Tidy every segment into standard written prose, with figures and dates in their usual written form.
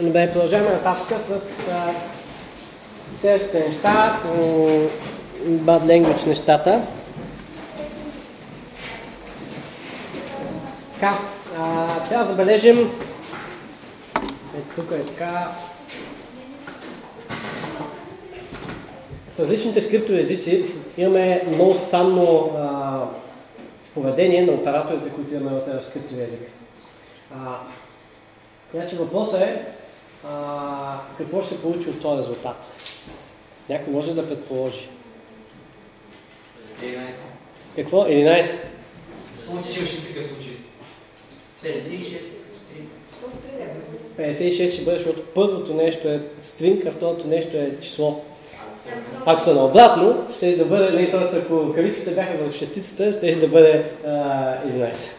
Добре, продължаваме нататък с следващите неща, bad language нещата. Така, трябва да забележим, тук е така, в различните скриптови езици имаме много странно поведение на операторите, които имаме в скриптови език. Значи въпросът е какво ще се получи от този резултат. Някой може да предположи. 11. Какво? 11? Спомни, че имаше такъв случай. 56 ще бъде, защото първото нещо е стринг, а второто нещо е число. Ако са наобратно, ще да бъде, т.е. ако кавичките бяха в шестицата, ще да бъде 11.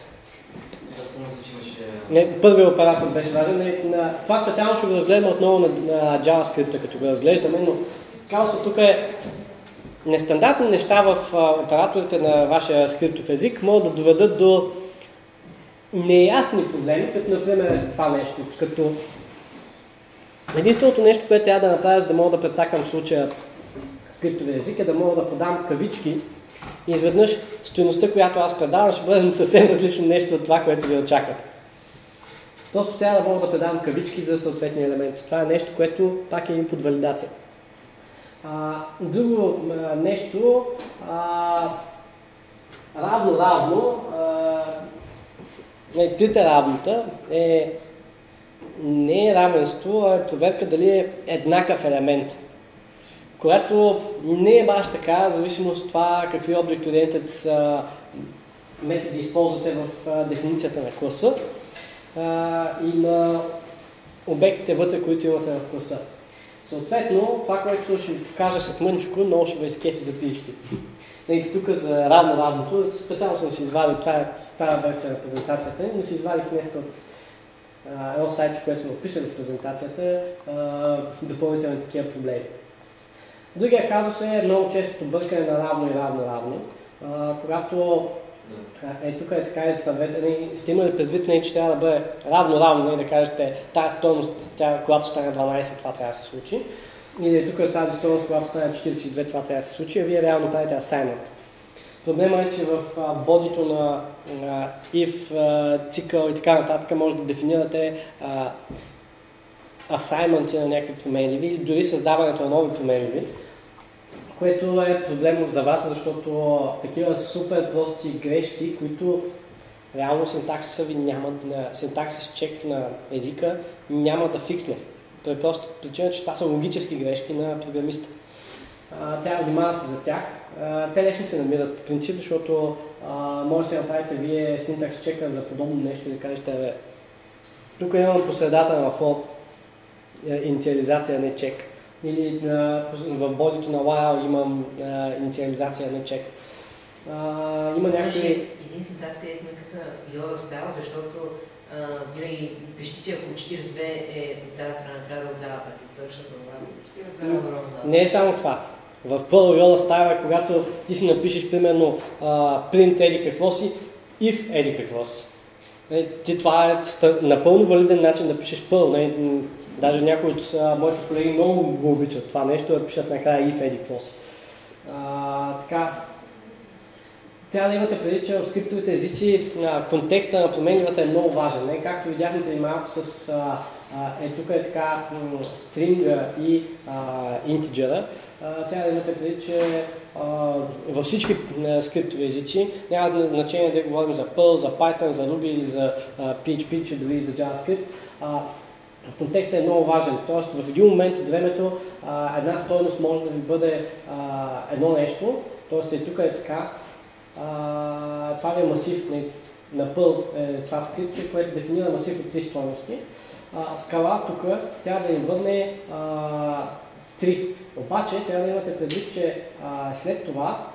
Първият оператор беше важен. Това специално ще го разгледаме отново на JavaScript, като го разглеждаме, но казва тук е нестандартни неща в операторите на вашия скриптов език могат да доведат до неясни проблеми, като например това нещо. Като единственото нещо, което трябва да направя, за да мога да прецакам в случая скриптовия език, е да мога да подам кавички и изведнъж стойността, която аз предавам, ще бъде съвсем различно нещо от това, което ви очаквате. Просто трябва да мога да предавам кавички за съответния елемент. Това е нещо, което пак е под валидация. Друго нещо, равно, трите равнота не е равенство, а е проверка дали е еднакъв елемент. Което не е баш така, в зависимост от това какви Object-Oriented методи използвате в дефиницията на класа и на обектите вътре, които имате в класа. Съответно, това, което ще ви покажа след мъничко, много ще ви изкефи за PHP. Тук за равното, специално съм си извадил, това е стара версия на презентацията, но си извадих днес от едно сайт, което съм описал в презентацията, допълнителни такива проблеми. Другия казус е много често бъркане на равно и равно. Когато тук е така и заставете, сте имали предвид, че трябва да бъде равно, да кажете тази стойност, когато стане 12, това трябва да се случи. Или тук е тази стойност, когато стане 42, това трябва да се случи, а вие реално правите assignment. Проблема е, че в бодито на if, цикъл и така нататък може да дефинирате assignment на някакви променливи или дори създаването на нови променливи, което е проблем за вас, защото такива супер прости грешки, които реално синтаксиса ви синтаксис чек на езика няма да фиксне. Това е просто причина, че това са логически грешки на програмиста. Трябва да внимавате за тях. Те лесно се намират в принцип, защото може да се направите вие синтакс чека за подобно нещо и да кажете тук имам по средата на for инициализация, не чек. Или в бодито на while имам инициализация, не чек. Има някакви... Един синтакс, където някакъв йода става, защото винаги пишете, че ако 42 е от тази страна, трябва да от другата. Точно това. Не е само това. В първо йода става, когато ти си напишеш примерно print еди какво си, if еди какво си. Това е напълно валиден начин да пишеш първо. Даже някои от моите колеги много го обичат това нещо, да пишат накрая if еди какво си. Така, трябва да имате преди, че в скриптовите езици контекста на променливата е много важен. Както видяхме преди малко с тук е така стринга и интиджера. Трябва да имате преди, че във всички скриптови езици няма значение да говорим за Perl, за Python, за Ruby или за PHP, че дори за JavaScript. Контекстът е много важен. Тоест в един момент от времето една стойност може да ви бъде едно нещо. Тоест тук е така. Това ви е масив на Perl, това скриптче, което дефинира масив от 3 стойности. Скала тук трябва да ни върне 3. Обаче трябва да имате предвид, че след това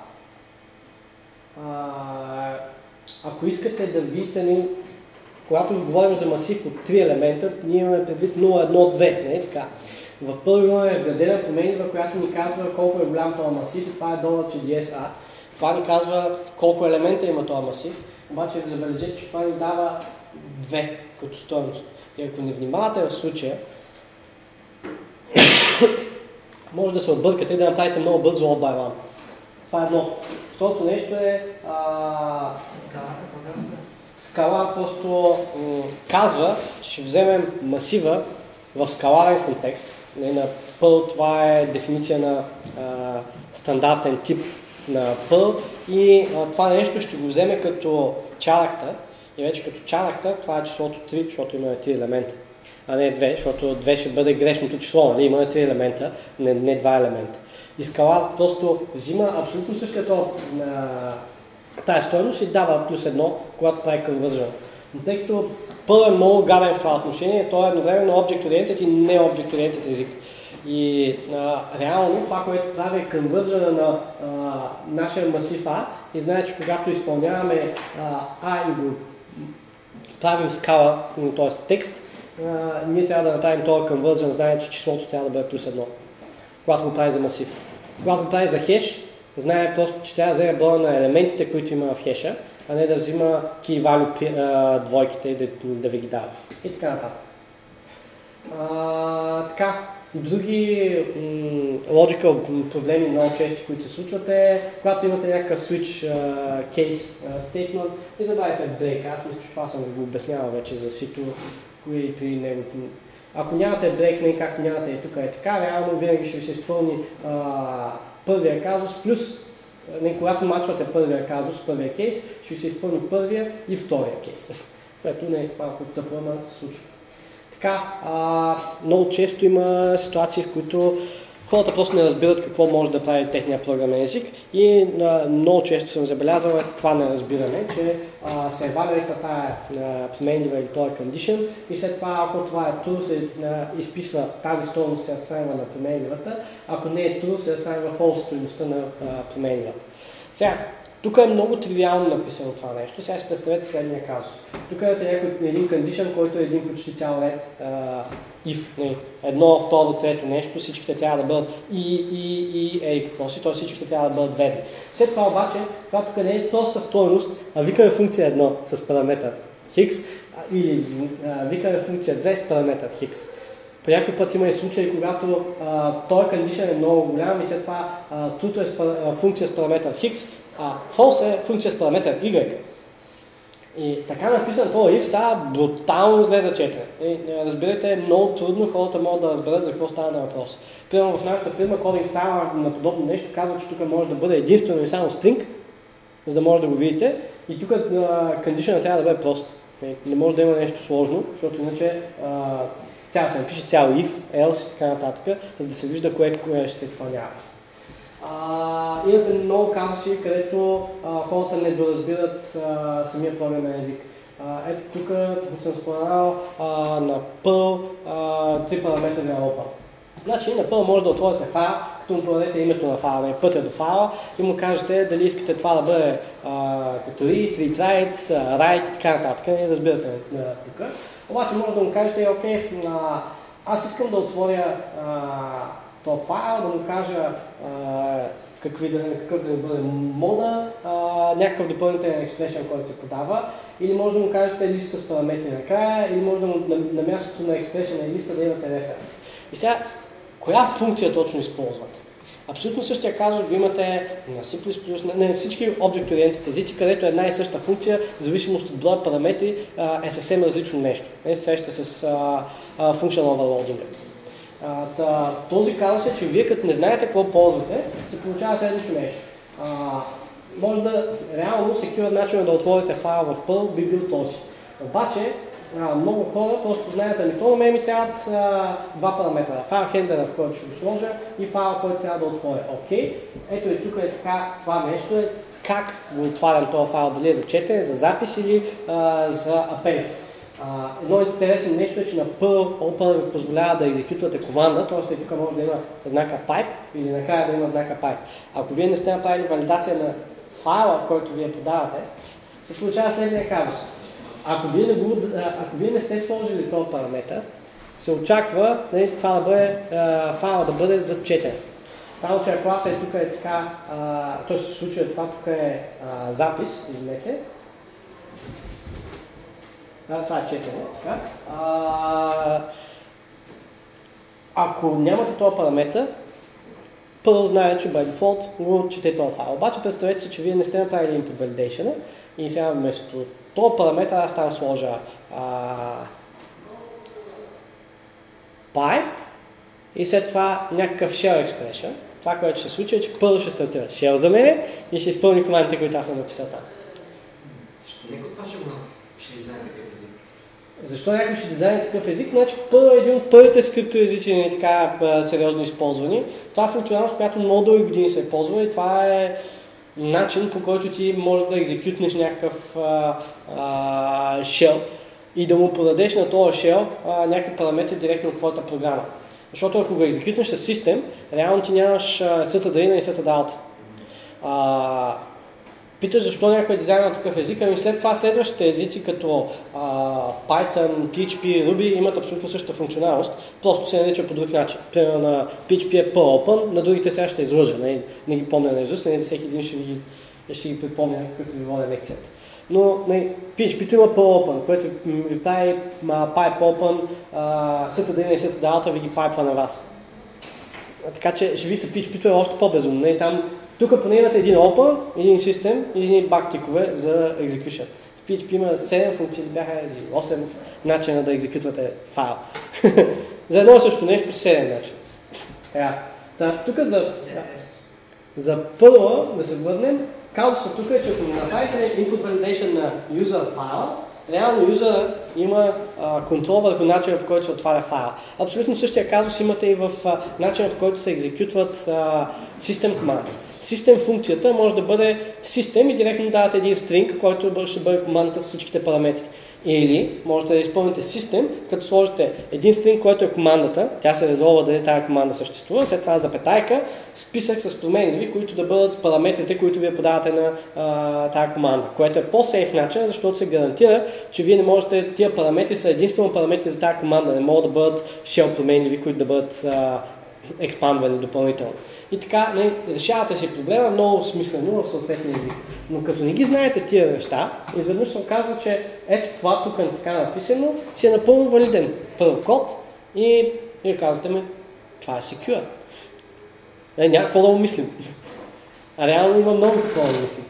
ако искате да видите, когато говорим за масив от 3 елемента, ние имаме предвид 0, 1, 2, не е така. В първо имаме вградена променлива, която ни казва колко е голям този масив и това е $ds. Това ни казва колко елемента има този масив, обаче забележете, че това ни дава 2 като стойност. И ако не внимавате в случая, може да се объркате и да направите много бързо off by one. Това е едно. Второто нещо е скала просто казва, че ще вземем масива в скаларен контекст. На Perl това е дефиниция на стандартен тип на Perl и това нещо ще го вземе като character. И вече като character това е числото 3, защото има 3 елемента, а не 2, защото 2 ще бъде грешното число, нали? Има 3 елемента, не 2 елемента. И скалата просто взима абсолютно същата тая стойност и дава плюс 1, когато прави conversion. Но тъй като Perl е много гаден в това отношение, той е едновременно object-oriented и не object-oriented език. И реално това, което прави е conversion на нашия масив A и знае, че когато изпълняваме A и го правим скала, т.е. текст, ние трябва да направим този conversion, знае, че числото трябва да бъде плюс 1, когато го прави за масив. Когато го прави за хеш, знае просто, че трябва да вземе броя на елементите, които има в хеша, а не да взима key value двойките и да ви ги дава. И така нататък. Така, други logical проблеми много чести, които се случват е, когато имате някакъв switch case statement и задавайте break. Аз мисля, че това съм го обяснявал вече за сито, кои при него. Ако нямате break, не както нямате и тук е така, реално винаги ще се изпълни първия казус плюс, когато мачвате първия казус, първия кейс, ще се изпълни първия и втория кейс. Което не е малко тъпо, ама се случва. Така, много често има ситуации, в които хората просто не разбират какво може да прави техния програмен език и много често съм забелязал това неразбиране, че се евалюейтва тая променлива или този condition и след това, ако това е true, се изписва тази стойност, се асайнва на променливата, ако не е true, се асайнва false стойността на променливата. Сега, тук е много тривиално написано това нещо. Сега си представете следния казус. Тук е един condition, който е един почти цял ред if. Едно, второ, трето нещо, всичките трябва да бъдат и какво си, т.е. всичките трябва да бъдат ведни. След това обаче, това тук не е проста стойност, а викаме функция 1 с параметър x или викаме функция 2 с параметър x. По някой път има и случаи, когато този condition е много голям и след това трue е функция с параметър x, а false е функция с параметър y. И така написан този if става брутално зле за четене. Разбирате, е много трудно, хората могат да разберат за какво става на въпрос. Примерно в нашата фирма Coding Style на подобно нещо казва, че тук може да бъде единствено и само string, за да може да го видите. И тук condition трябва да бъде прост. Не може да има нещо сложно, защото иначе трябва да се напише цял if, else и така нататък, за да се вижда кое ще се изпълнява. Имате много казуси, където хората не доразбират самия програмен език. Ето тук съм споменал на Perl 3 параметра на open. Значи на Perl може да отворите файл, като му подадете името на файла, пътя до файла и му кажете дали искате това да бъде като read, write, write и така нататък. Не разбирате тук. Обаче може да му кажете, окей, аз искам да отворя този файл, да му кажа какъв да бъде мода, някакъв допълнителен експрешън, който се подава, или може да му кажете лист с параметри накрая, или може да му на мястото на експрешъна и листа да имате референс. И сега, коя функция точно използвате? Абсолютно същия казус го имате на C++, на всички object-oriented езици, където една и съща функция, в зависимост от броя параметри, е съвсем различно нещо. Не се среща с functional overloading. Този казус е, че вие като не знаете какво ползвате, се получава следното нещо. Може да реално секюрен начин да отворите файл в Perl би бил този. Обаче много хора просто знаят, ами то на мен ми трябват два параметра. Файл хендлера, в който ще го сложа и файл, който трябва да отворя. Окей. Ето и тук е така, това нещо е как го отварям този файл, дали е за четене, за запис или за апел. Едно интересно нещо е, че на Perl Open ви позволява да екзекютвате команда, т.е. тук може да има знака pipe или накрая да има знака pipe. Ако вие не сте направили валидация на файла, който вие подавате, се получава следния казус. Ако вие не сте сложили този параметър, се очаква файла да бъде за четене. Само че ако аз тук е така, т.е. в случая това тук е запис, извинете. Това е четене. ако нямате този параметър, първо знае, че by default го чете този файл. Обаче представете се, че вие не сте направили input validation и сега вместо този параметър аз там сложа pipe и след това някакъв shell expression. Това, което ще се случи е, че първо ще стартира shell за мене и ще изпълни командите, които аз съм написал там. Защо някой това ще дизайне такъв език? Защо някой ще дизайне такъв език? Значи първо е един от първите скриптоезици не така сериозно използвани. Това е функционалност, която много дълги години се е ползвала и това е начин, по който ти можеш да екзекютнеш някакъв shell и да му подадеш на този shell някакви параметри директно от твоята програма. Защото ако го екзекютнеш с систем, реално ти нямаш STD и STD out. Питаш защо някой е дизайнер такъв език, ами след това следващите езици като Python, PHP, Ruby имат абсолютно същата функционалност, просто се нарича по друг начин. Примерно на PHP е по-open, на другите сега ще излъжа, не ги помня на изуст, за всеки един ще ги припомня, като ви водя лекцията. Но PHP-то има по-open, което ви прави pipe open, STD и STD out ви ги пайпва на вас. Така че ще видите, PHP-то е още по-безумно. Тук поне имате един open, един систем и един бактикове за execution. В PHP има 7 функции, бяха 8 начина да екзекютвате файл. За едно също нещо 7 начина. Тук за първо да се върнем, казусът тук е, че ако направите input validation на user файла, реално юзера има контрол върху начина, по който се отваря файла. Абсолютно същия казус имате и в начина, по който се екзекютват system команди. System функцията може да бъде system и директно давате един string, който ще бъде командата с всичките параметри. Или можете да изпълните system, като сложите един string, който е командата, тя се резолва дали тази команда съществува, след това запетайка, списък с променливи, които да бъдат параметрите, които вие подавате на тази команда, което е по-сейф начин, защото се гарантира, че вие не можете, тия параметри са единствено параметри за тази команда, не могат да бъдат shell променливи, които да бъдат експандвани допълнително. И така, решавате си проблема много смислено в съответния език. Но като не ги знаете тия неща, изведнъж се оказва, че ето това тук е така написано, си е напълно валиден първ код и вие казвате ми, това е secure. Няма какво да го мислим. А реално има много какво да мислим.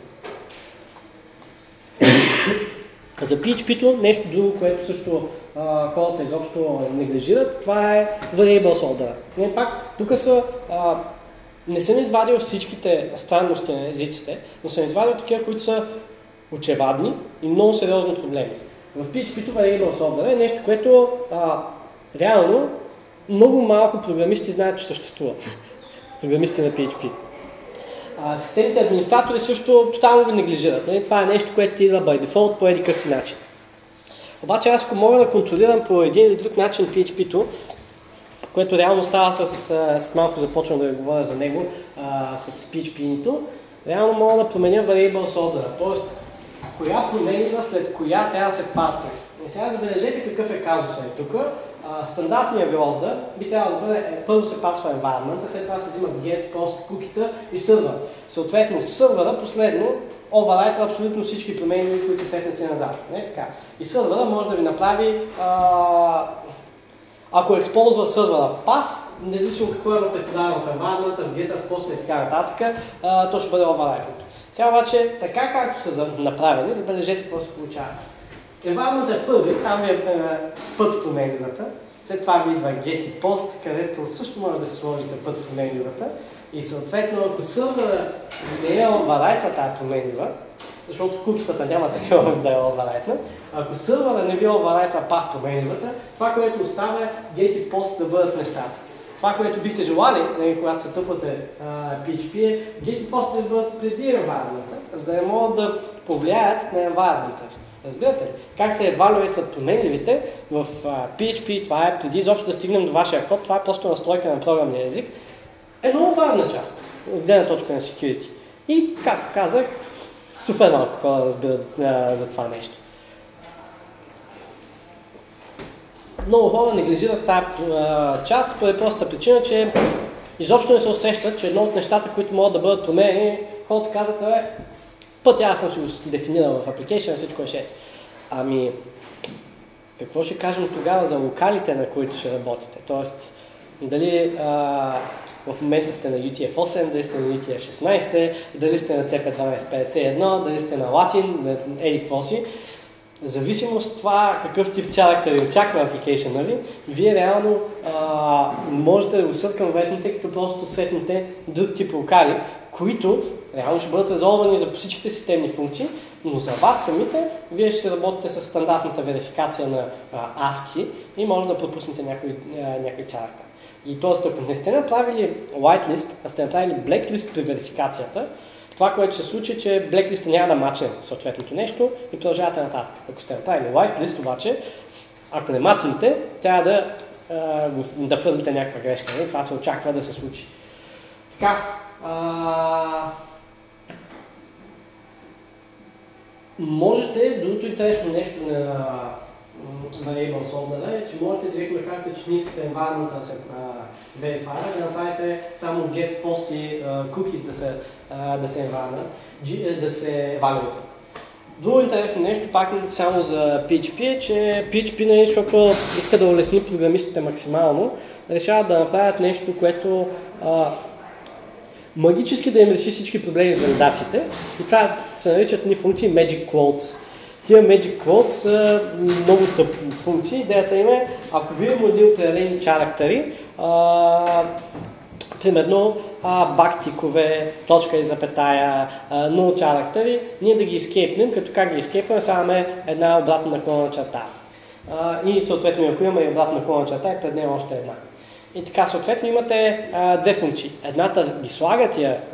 За PHP-то нещо друго, което също хората изобщо неглижират, това е variable solver. Пак, тук са не съм извадил всичките странности на езиците, но съм извадил такива, които са очевадни и много сериозни проблеми. В PHP-то variable solver е нещо, което реално много малко програмисти знаят, че съществува. Програмисти на PHP. Системните администратори също тотално го неглижират. Това е нещо, което идва by default по един си начин. Обаче аз ако мога да контролирам по един или друг начин PHP-то, което реално става с малко започвам да ви говоря за него, с PHP-ито, реално мога да променя variable solver, т.е. коя променлива след коя трябва да се пасне. И сега забележете какъв е казусът тук. Стандартният order би трябвало да бъде, първо се пасва environment, след това се взимат get, post, кукита и сервер. Съответно сервера последно override абсолютно всички променливи, които са сетнати назад. Не така. И сервера може да ви направи ако използва сервера path, независимо какво имате подава в environment, в get, в post и така нататък, то ще бъде override. Сега обаче, така както са направени, забележете какво се получава. Environment е първи, там е път променливата, след това ви идва get и post, където също може да се сложите път променливата и съответно ако сервера не е override тази променлива, защото кукитата няма да е override, ако сервера не ви override path променливата, това, което остава е get и post да бъдат нещата. Това, което бихте желали, когато се тъпвате PHP е get и post да бъдат преди environment, за да не могат да повлияят на environment. Разбирате ли? Как се евалюейтват променливите в PHP, това е преди изобщо да стигнем до вашия код, това е просто настройка на програмния език. Е много важна част от гледна точка на security. И, както казах, супер малко хора разбират за това нещо. Много хора неглижират тази част по простата причина, че изобщо не се усещат, че едно от нещата, които могат да бъдат променени, хората казват, пътя аз съм си го дефинирал в application, всичко е 6. Ами, какво ще кажем тогава за локалите, на които ще работите? Тоест, Дали в момента сте на UTF-8, дали сте на UTF-16, дали сте на CP1251, дали сте на Latin, на еди какво си. В зависимост от това какъв тип character очаква application ви, вие реално можете да го съркъмветнете, като просто сетнете друг тип локали, които реално ще бъдат резолвани за всичките системни функции, но за вас самите, вие ще работите с стандартната верификация на ASCII и може да пропуснете някой character. И т.е. ако не сте направили whitelist, а сте направили blacklist при верификацията, това, което се случи, че blacklist няма да мачне съответното нещо и продължавате нататък. Ако сте направили whitelist, обаче, ако не мачнете, трябва да фърлите някаква грешка. Не? Това се очаква да се случи. Така. Можете, другото интересно нещо на Variable Solver е, че можете директно да кажете, че не искате environment да се верифира, да направите само get post и cookies да се евалюират. Друго интересно нещо, пак само за PHP е, че PHP, защото иска да улесни програмистите максимално, решават да направят нещо, което магически да им реши всички проблеми с валидациите. И това се наричат ни функции Magic Quotes. Тия Magic Quotes са много тъпни функции. Идеята им е, ако вие имате определени чарактери, примерно бактикове, точка и запетая, null чарактери, ние да ги ескейпнем, като как ги ескейпваме, слагаме една обратна наклонена черта. И съответно, ако имаме и обратна наклонена черта, и пред нея още една. И така, съответно, имате две функции. Едната ги слага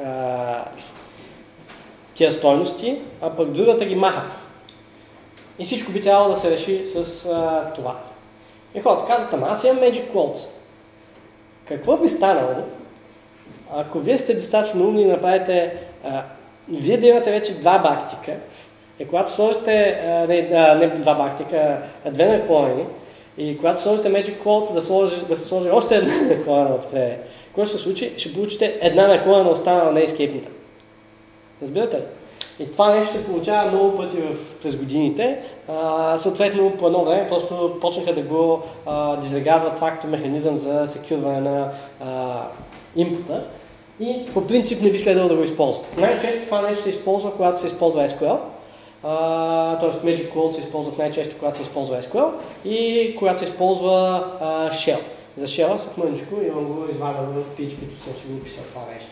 тия стойности, а пък другата ги маха. И всичко би трябвало да се реши с това. И хората казват, ама аз имам Magic Quotes. Какво би станало, ако вие сте достатъчно умни и направите, вие да имате вече два бактика, и когато сложите, не два бактика, две наклонени, и когато сложите Magic Quotes да се сложи още една наклонена отпред, какво ще се случи? Ще получите една наклонена останала на ескейпната. Разбирате ли? И това нещо се получава много пъти през годините. Съответно, по едно време просто почнаха да го дизрегардват това като механизъм за секюрване на инпута. И по принцип не би следвало да го използват. Най-често това нещо се използва, когато се използва SQL. Тоест Magic Quotes се използват най-често, когато се използва SQL и когато се използва Shell. За Shell съм мъничко, имам го извадено в PHP-то, съм си го описал това нещо.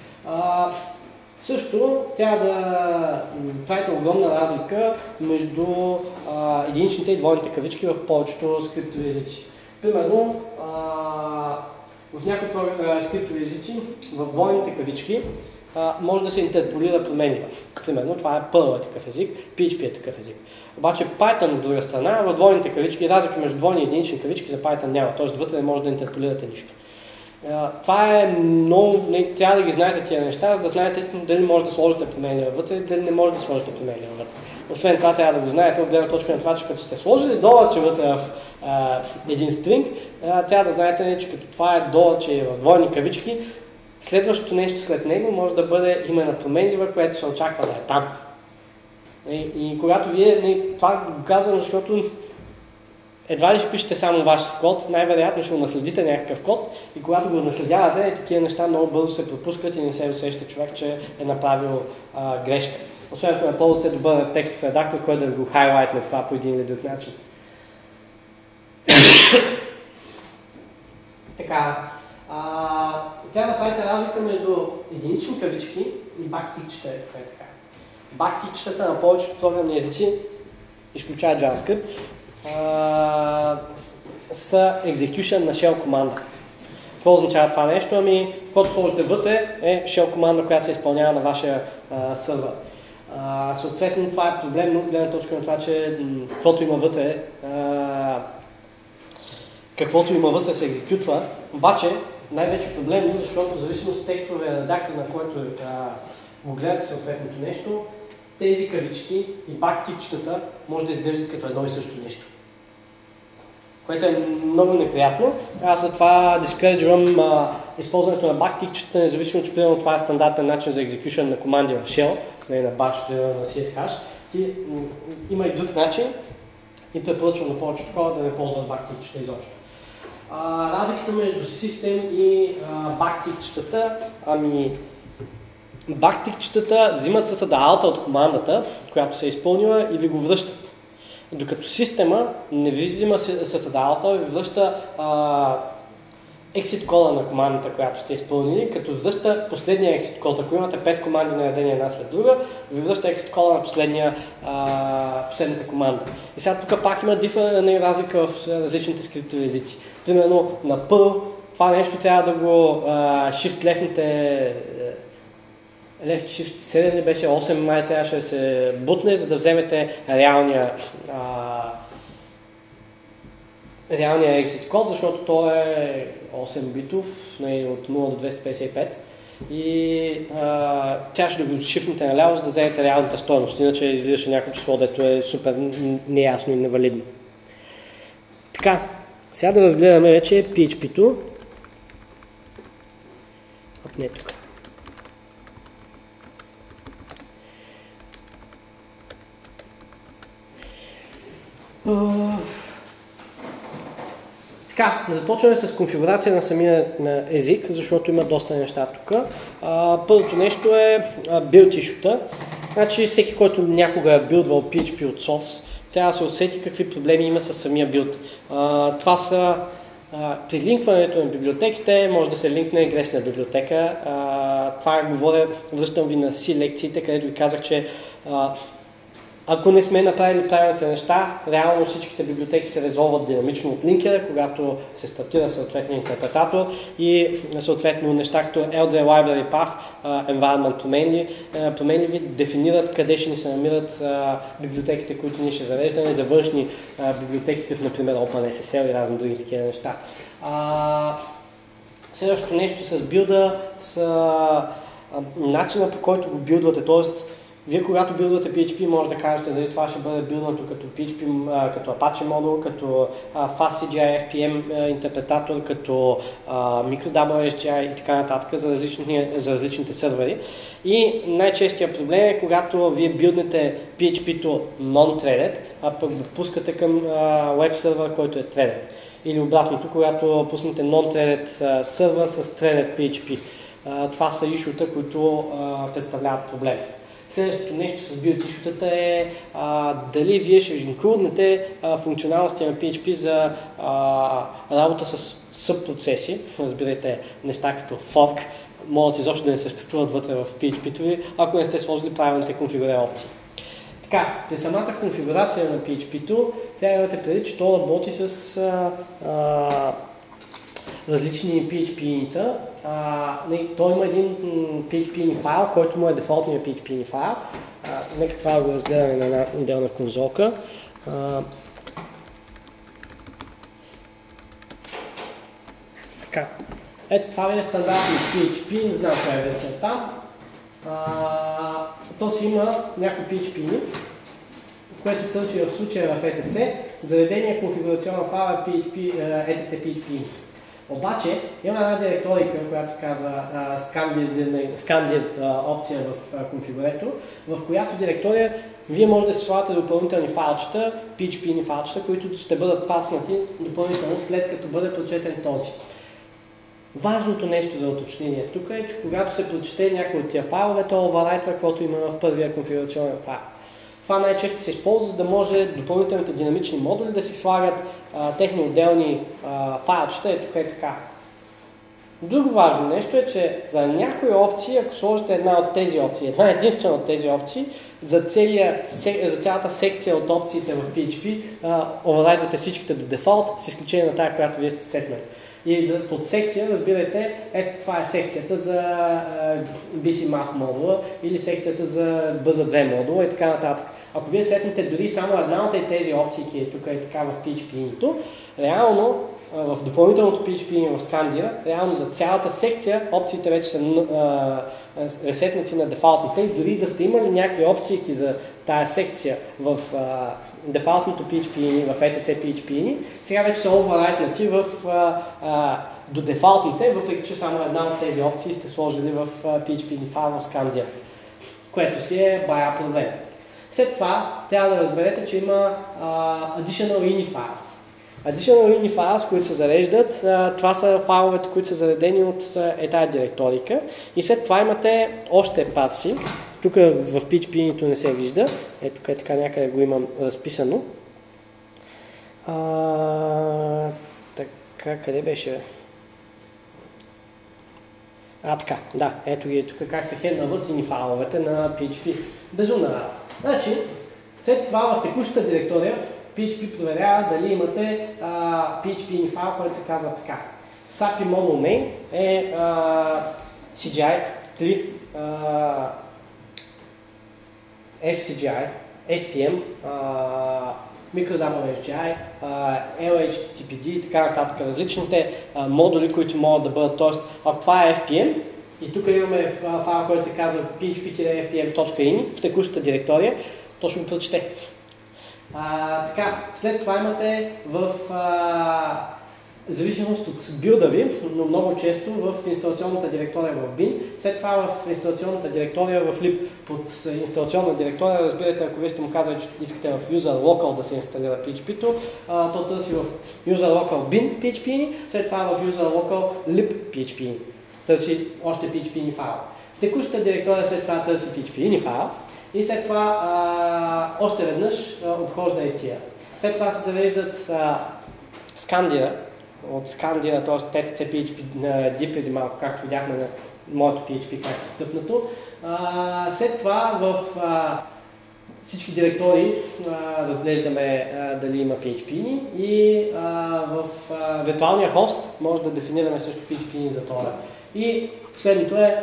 Също трябва да правите огромна разлика между единичните и двойните кавички в повечето скриптови езици. Примерно, в някои скриптови езици, в двойните кавички, може да се интерполира променлива. Примерно, това е Perl е такъв език, PHP е такъв език. Обаче Python от друга страна, в двойните кавички, разлика между двойни и единични кавички за Python няма, т.е. вътре не може да интерполирате нищо. Това е много, трябва да ги знаете тия неща, за да знаете дали може да сложите променлива вътре и дали не може да сложите променлива вътре. Освен това трябва да го знаете от гледна точка на това, че като сте сложили долъче вътре в един стринг, трябва да знаете, че като това е долъче в двойни кавички, следващото нещо след него може да бъде именно променлива, което се очаква да е там. И когато вие, това го казвам, защото едва ли ще пишете само ваш код, най-вероятно ще наследите някакъв код и когато го наследявате, такива неща много бързо се пропускат и не се усеща човек, че е направил грешка. Освен ако ползвате добър текстов редактор, който да го хайлайтне това по един или друг начин. Така, трябва да правите разлика между единични кавички и бактикчета. Така. Бактикчетата на повечето програмни езици, изключая JavaScript, са execution на shell команда. Какво означава това нещо? Ами, когато сложите вътре е shell команда, която се изпълнява на вашия сървър. Съответно, това е проблемно от гледна точка на това, че каквото има вътре се екзекютва. Обаче, най-вече проблемно, защото в зависимост от текстовия редактор, на който го гледате съответното нещо, тези кавички и бактикчетата може да изглеждат като едно и също нещо. Което е много неприятно. Аз затова дискореджвам използването на бактикчета, независимо, че примерно това е стандартен начин за execution на команди в Shell, не на Bash, на CSH. Има и друг начин и препоръчвам на повечето хора да не ползват бактикчета изобщо. Разликата между систем и бактикчетата, бактикчетата взимат setAdAlta от командата, която се е изпълнила и ви го връщат. Докато система не ви взима setAdAlta, ви връща exit кода на командата, която сте изпълнили, като връща последния exit код. Ако имате 5 команди наредени една след друга, ви връща exit кода на последната команда. И сега тук пак има разлика в различните скриптови езици. Примерно на Perl това нещо трябва да го shift-left-ните Left Shift 7 ли беше, 8 май трябваше да се бутне, за да вземете реалния exit код, защото той е 8 битов, от 0 до 255 и трябваше да го шифнете наляво, за да вземете реалната стойност, иначе излизаше някакво число, дето е супер неясно и невалидно. Така, сега да разгледаме вече PHP-то. Не тук. Така, започваме с конфигурация на самия език, защото има доста неща тук. Първото нещо е build issue-та. Значи всеки, който някога е билдвал PHP от source, трябва да се усети какви проблеми има с самия билд. Това са при линкването на библиотеките, може да се линкне грешна библиотека. Това говоря, връщам ви на C лекциите, където ви казах, че ако не сме направили правилните неща, реално всичките библиотеки се резолват динамично от линкера, когато се стартира съответния интерпретатор и съответно неща като LD Library Path, environment променливи, дефинират къде ще ни се намират библиотеките, които ние ще зареждаме за външни библиотеки, като например OpenSSL и разни други такива неща. Следващото нещо с билда са начина, по който го билдвате, т.е. Вие, когато билдвате PHP, може да кажете дали това ще бъде билднато като PHP, като Apache модул, като FastCGI, FPM интерпретатор, като MicroWSGI и така нататък за различните сървъри. И най-честият проблем е, когато вие билднете PHP-то non-threaded, а пък го пускате към веб сервер, който е threaded. Или обратното, когато пуснете non-threaded сервер с threaded PHP. Това са ишута, които представляват проблем. Следващото нещо с build issue-тата е дали вие ще инклюднете функционалности на PHP за работа с subпроцеси, разбирайте неща като fork, могат изобщо да не съществуват вътре в PHP-то ви, ако не сте сложили правилните конфигурация опции. Така, при самата конфигурация на PHP-то, трябва да имате преди, че то работи с различни PHP-iniта. Той има един PHP-ini файл, който му е дефолтният PHP-ini файл. Нека това го разгледаме на една отделна конзолка. Така. Ето това е стандартен PHP, не знам коя е версия там. То си има някакво PHP-ini, което търси в случая в ETC. Заведения конфигурационен файл е ETC PHP. Обаче има една директорика, която се казва Scandir опция в конфигурето, в която директория вие може да се слагате допълнителни файлчета, PHP-ни файлчета, които ще бъдат паснати допълнително след като бъде прочетен този. Важното нещо за уточнение тук е, че когато се прочете някой от тия файлове, то овъррайтва каквото има в първия конфигурационен файл. Това най-често се използва, за да може допълнителните динамични модули да си слагат техни отделни файлчета, тук е така. Друго важно нещо е, че за някои опции, ако сложите една от тези опции, една единствена от тези опции, за цялата секция от опциите в PHP, овъррайдвате всичките до дефолт, с изключение на тази, която вие сте сетнали. И под секция, разбирайте, ето това е секцията за BCMath модула или секцията за BZ2 модула и така нататък. Ако вие сетнете дори само една от тези опции, тук е така в PHP-iniто, реално в допълнителното PHP-ini в Scandir, реално за цялата секция опциите вече са ресетнати на дефолтните и дори да сте имали някакви опции за тая секция в дефолтното PHP-ini, в ETC PHP-ini, сега вече са овъррайтнати до дефолтните, въпреки че само една от тези опции сте сложили в PHP-ini файл в Scandir, което си е бая проблем. След това трябва да разберете, че има additional ini files. Additional ini files, които се зареждат, това са файловете, които са заредени от тази директорика. И след това имате още патси. Тук в PHP-ито не се вижда. Ето тук е така някъде го имам разписано. Така, къде беше? Така, да, ето ги тук как се хеднават ini файловете на PHP. Безумна работа. Значи, след това в текущата директория PHP проверява дали имате PHP ini файл, който се казва така. SAPI module main е CGI 3 FCGI, FPM, MicroWHI, LHTTPD и така нататък. Различните модули, които могат да бъдат. Тоест, ако това е FPM, и тук имаме файл, който се казва php-fpm.ini в текущата директория, то ще го прочете. Така, след това имате в зависимост от билда ви, но много често в инсталационната директория в bin, след това в инсталационната директория в lib. Под инсталационна директория, разбирате, ако вие сте му казали, че искате в user local да се инсталира PHP-то, то търси в user local bin PHP, след това в user local lib PHP. Търси още PHP файл. В текущата директория след това търси PHP файл и след това още веднъж обхожда и тия. След това се завеждат скандира, от скандира, т.е. TTC PHP D преди малко, както видяхме на моето PHP, как е стъпнато. След това в всички директории разглеждаме дали има PHP и в виртуалния хост може да дефинираме също PHP за това. И последното е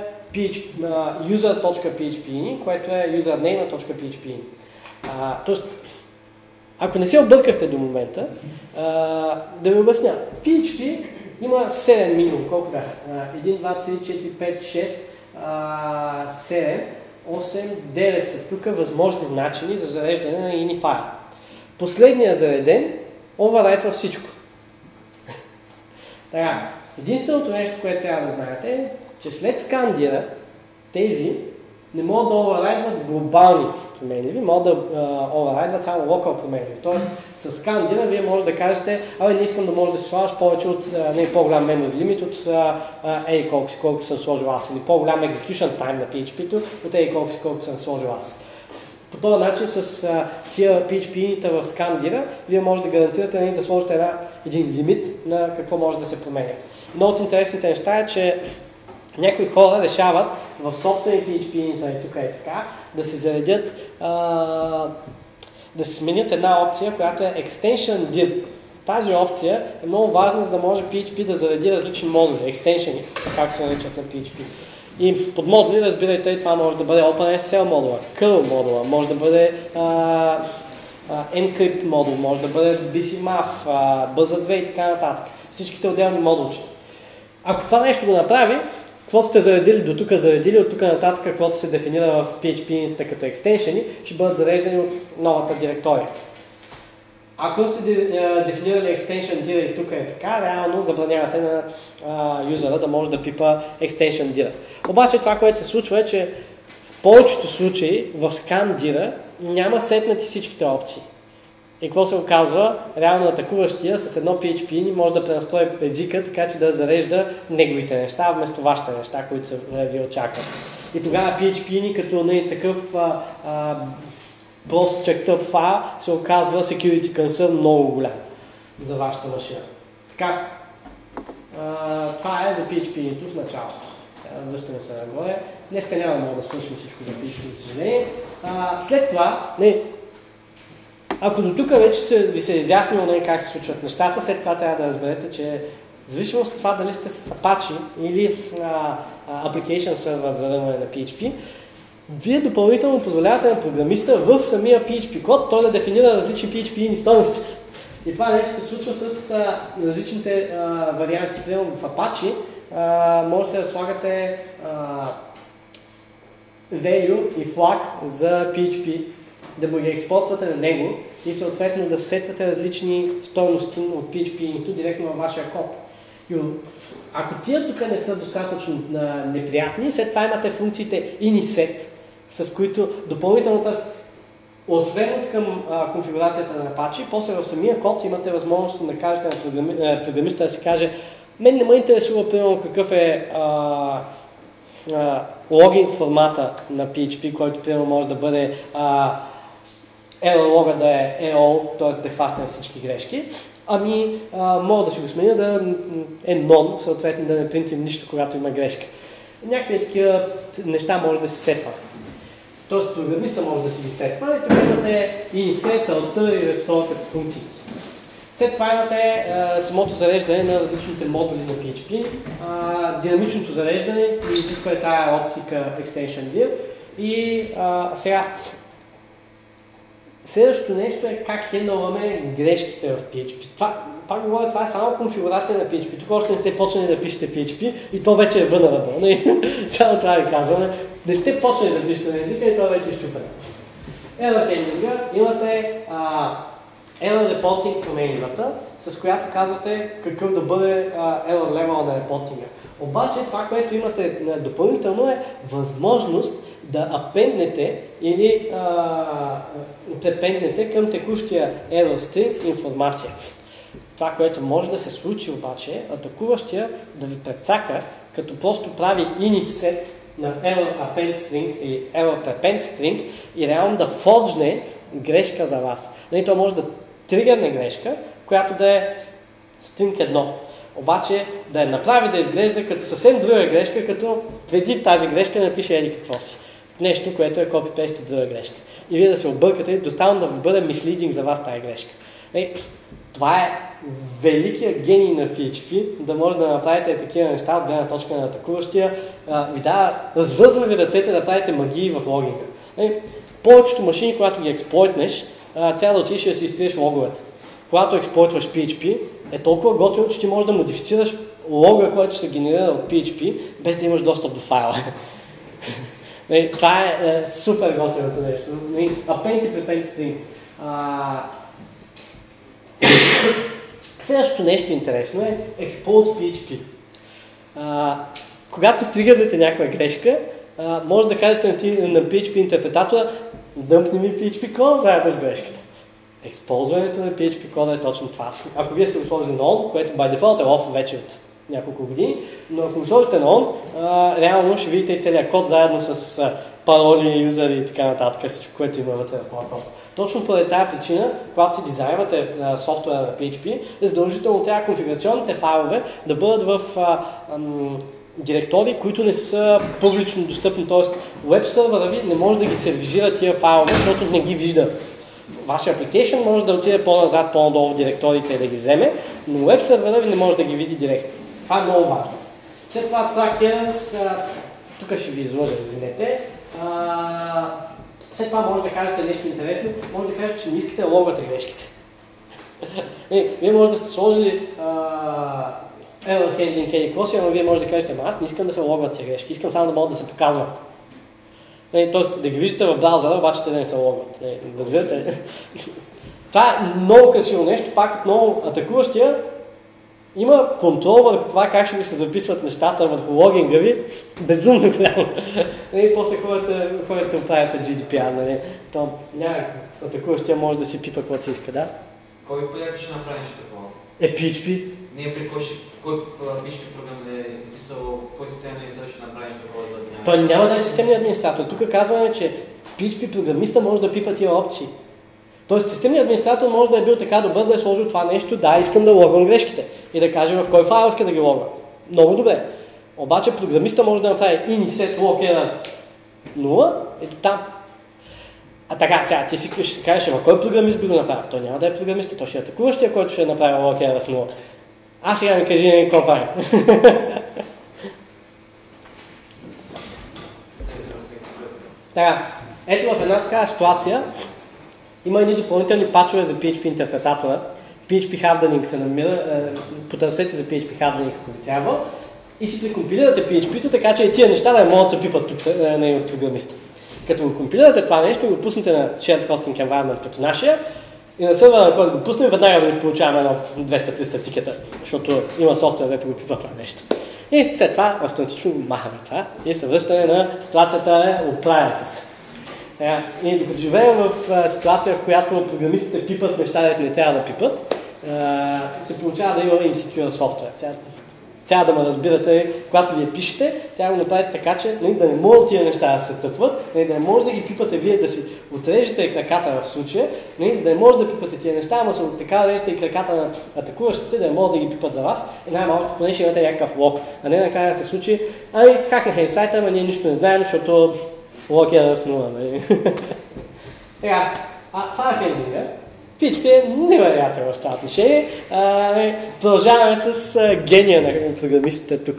user.php, което е username.php. Тоест, ако не се объркахте до момента, да ви обясня. PHP има 7 минимум. Колко бяха? 1, 2, 3, 4, 5, 6, 7, 8, 9 са тук възможни начини за зареждане на ini файл. Последният зареден override всичко. Така, единственото нещо, което трябва да знаете е, че след скандира тези не могат да override глобални променливи, могат да override само local променливи. Тоест, с скандира вие може да кажете, не искам да може да си слагаш повече от по-голям memory limit от колко съм сложил аз, или по-голям execution time на PHP-то от колко съм сложил аз. По този начин с тия PHP-ните в скандира, вие може да гарантирате да сложите един лимит на какво може да се променя. Много от интересните неща е, че някои хора решават в собствени PHP-ните тук и така, да се заредят, да се сменят една опция, която е Extension Dir. Тази опция е много важна, за да може PHP да зареди различни модули, екстеншени, както се наричат на PHP. И под модули, разбирайте, това може да бъде OpenSSL модула, curl модула, може да бъде Encrypt модул, може да бъде BCMAF, Buzzard2 и така нататък. Всичките отделни модулчета. Ако това нещо го направи, каквото сте заредили до тук, заредили от тук нататък, каквото се дефинира в PHP като екстеншени, ще бъдат зареждани от новата директория. Ако сте дефинирали extension dir и тук е така, реално забранявате на юзера да може да пипа extension dir. Обаче това, което се случва е, че в повечето случаи в scan dir няма сетнати всичките опции. И какво се оказва? Реално атакуващия с едно PHP може да пренастрои езика, така че да зарежда неговите неща, вместо вашите неща, които ви очакват. И тогава PHP като такъв простичък тъп файл се оказва security concern много голям за вашата машина. Така, това е за PHP-ито в началото. Сега връщаме се нагоре. Днеска няма да свършим всичко за PHP, за съжаление. След това, ако до тук вече ви се е изяснило как се случват нещата, след това трябва да разберете, че в зависимост от това дали сте с Apache или Application Server за рънване на PHP, вие допълнително позволявате на програмиста в самия PHP код той да дефинира различни PHP стойности. И това нещо се случва с различните варианти. Примерно в Apache можете да слагате value и flag за PHP, да го ги експортвате на него и съответно да сетвате различни стойности от PHP-ито директно във вашия код. И ако тия тук не са достатъчно неприятни, след това имате функциите initSet, с които допълнително освен от към конфигурацията на Apache, после в самия код имате възможност да кажете на програмиста да си каже: мен не ме интересува примерно какъв е логин формата на PHP, който примерно може да бъде error лога да е EO, т.е. да хваща всички грешки. Ами мога да си го сменя да е non, съответно да не принтим нищо, когато има грешка. Някакви такива неща може да се сетва. Тоест програмиста може да си ги сетва и тук имате insert, alter и restore като функции. След това имате самото зареждане на различните модули на PHP, динамичното зареждане и изисква тая опция Extension View. И сега, следващото нещо е как хендълваме грешките в PHP. Пак говоря, това е само конфигурация на PHP. Тук още не сте почнали да пишете PHP и то вече е vulnerable. Само това ви казваме. Не сте почнали да пишете на езика и то вече е щупено. Error handling имате error reporting променливата, с която казвате какъв да бъде error level на репортинга. Обаче това, което имате допълнително е възможност да апенднете или препенднете към текущия error string информация. Това, което може да се случи обаче, атакуващия да ви прецака, като просто прави init-set на error append string или error prepend string и реално да форджне грешка за вас. Той може да тригърне грешка, която да е string 1. Обаче да я направи да изглежда като съвсем друга грешка, като преди тази грешка напише еди какво си. Нещо, което е copy-paste от друга грешка. И вие да се объркате и дотално да ви бъде misleading за вас тази грешка. Това е великият гений на PHP, да може да направите такива неща от гледна точка на атакуващия. Ви дава, развързва ви ръцете да правите магии в логика. Повечето машини, когато ги експлойтнеш, трябва да отидеш и да си изтриеш логовете. Когато експлойтваш PHP, е толкова готино, че ти можеш да модифицираш лога, който се генерира от PHP, без да имаш достъп до файла. Това е супер готиното нещо. Append и prepend string. Следващото нещо интересно е Expose PHP. Когато тригърнете някаква грешка, може да кажете на PHP интерпретатора: дъмпни ми PHP кода заедно с грешката. Използването на PHP кода е точно това. Ако вие сте го сложили на on, което by default е off вече от няколко години, но ако го сложите на on, реално ще видите целият код заедно с пароли, юзери и така нататък, всичко, което има вътре в този код. Точно поради тази причина, когато си дизайнвате софтуера на PHP, е задължително трябва конфигурационните файлове да бъдат в директории, които не са публично достъпни, т.е. веб сървъра ви не може да ги сервизира тия файлове, защото не ги вижда. Вашия application може да отиде по-назад, по-надолу в директориите и да ги вземе, но веб сървъра ви не може да ги види директно. Това е много важно. След това trackers, тук ще ви излъжа, извинете. След това може да кажете нещо интересно, може да кажете, че не искате да логвате грешките. Вие може да сте сложили error handling или какво, но вие може да кажете: аз не искам да се логват тези грешки, искам само да могат да се показват. Тоест да ги виждате в браузъра, обаче те да не се логват. Разбирате? Това е много красиво нещо, пак отново атакуващия има контрол върху това как ще ви се записват нещата върху логинга ви, безумно голямо. И после ходите да правите GDPR, нали? То няма атакуващия може да си пипа каквото си иска, да? Кой проект ще направи нещо такова? PHP. Ние при кой PHP програм е изписал, кой системен администратор ще направи нещо такова за дня? Той няма да е системният администратор. Тук казваме, че PHP програмиста може да пипа тия опции. Тоест системният администратор може да е бил така добър да е сложил това нещо: да, искам да логвам грешките и да каже в кой файл иска да ги логва. Много добре. Обаче програмиста може да направи init-set log error 0 и до там. Така, сега ти ще си кажеш: кой програмист би го направил? Той няма да е програмист, той ще е атакуващия, който ще направи log error с 0. Сега ми кажи какво прави. Така, ето в една такава ситуация има едни допълнителни пачове за PHP интерпретатора. PHP hardening се намира, потърсете за PHP hardening, ако ви трябва, и си прекомпилирате PHP-то, така че и тия неща да могат да се пипат тук от програмиста. Като го компилирате това нещо и го пуснете на Shared Hosting Environment като нашия, и на сървъра, на който го пуснем, веднага да ви получаваме едно 200-300 тикета, защото има софтуер, дето го пипа това нещо. И след това автоматично го махаме това и се връщаме на ситуацията: оправяте се. И докато живеем в ситуация, в която програмистите пипат неща, да не трябва да пипат, се получава да имаме insecure software. Трябва да ме разбирате, когато вие пишете, трябва да направите така, че да не могат тия неща да се тъпват, да не може да ги пипате вие, да си отрежете краката в случая, за да не може да пипате тия неща, ама са така да режете и краката на атакуващите, да не могат да ги пипат за вас. И най-малко, поне ще имате някакъв лог, а не накрая да се случи, хакнаха и сайта, ама ние нищо не знаем, защото лог е да снува. Така, това е хендинга. PHP е невероятен в това отношение. Продължаваме с гения на програмистите тук.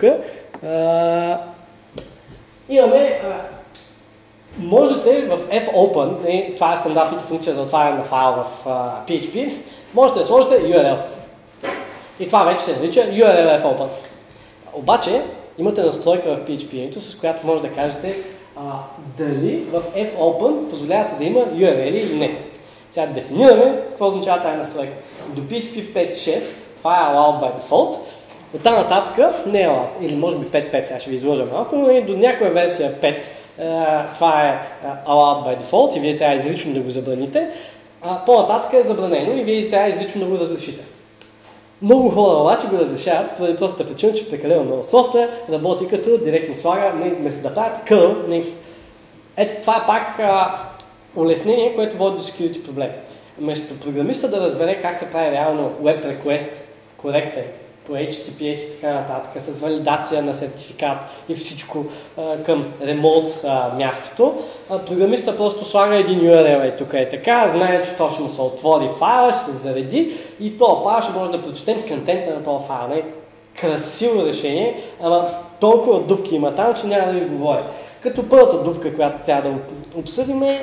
Имаме, можете в fopen, това е стандартната функция за отваряне на файл в PHP, можете да сложите URL. И това вече се нарича URL fopen. Обаче имате настройка в PHP, с която може да кажете дали в fopen позволявате да има URL или не. Сега дефинираме какво означава тази настройка. До PHP 5.6 това е allowed by default. От тази нататък не е allowed, или може би 5.5, сега ще ви изложа малко, но до някоя версия 5 това е allowed by default и вие трябва изрично да го забраните. По-нататък е забранено и вие трябва изрично да го разрешите. Много хора обаче го разрешават, поради простата причина, че прекалено много софтуер работи като директно слага, вместо да правят curl. Това е пак улеснение, което води до security проблем. Вместо програмиста да разбере как се прави реално web request коректен по HTTPS и така нататък, с валидация на сертификат и всичко към ремонт мястото, програмиста просто слага един URL и тук е така, знае, че то ще му се отвори файла, ще се зареди и този файл ще може да прочетем контента на този файл. Красиво решение, ама толкова дупки има там, че няма да ви говоря. Като първата дупка, която трябва да обсъдим е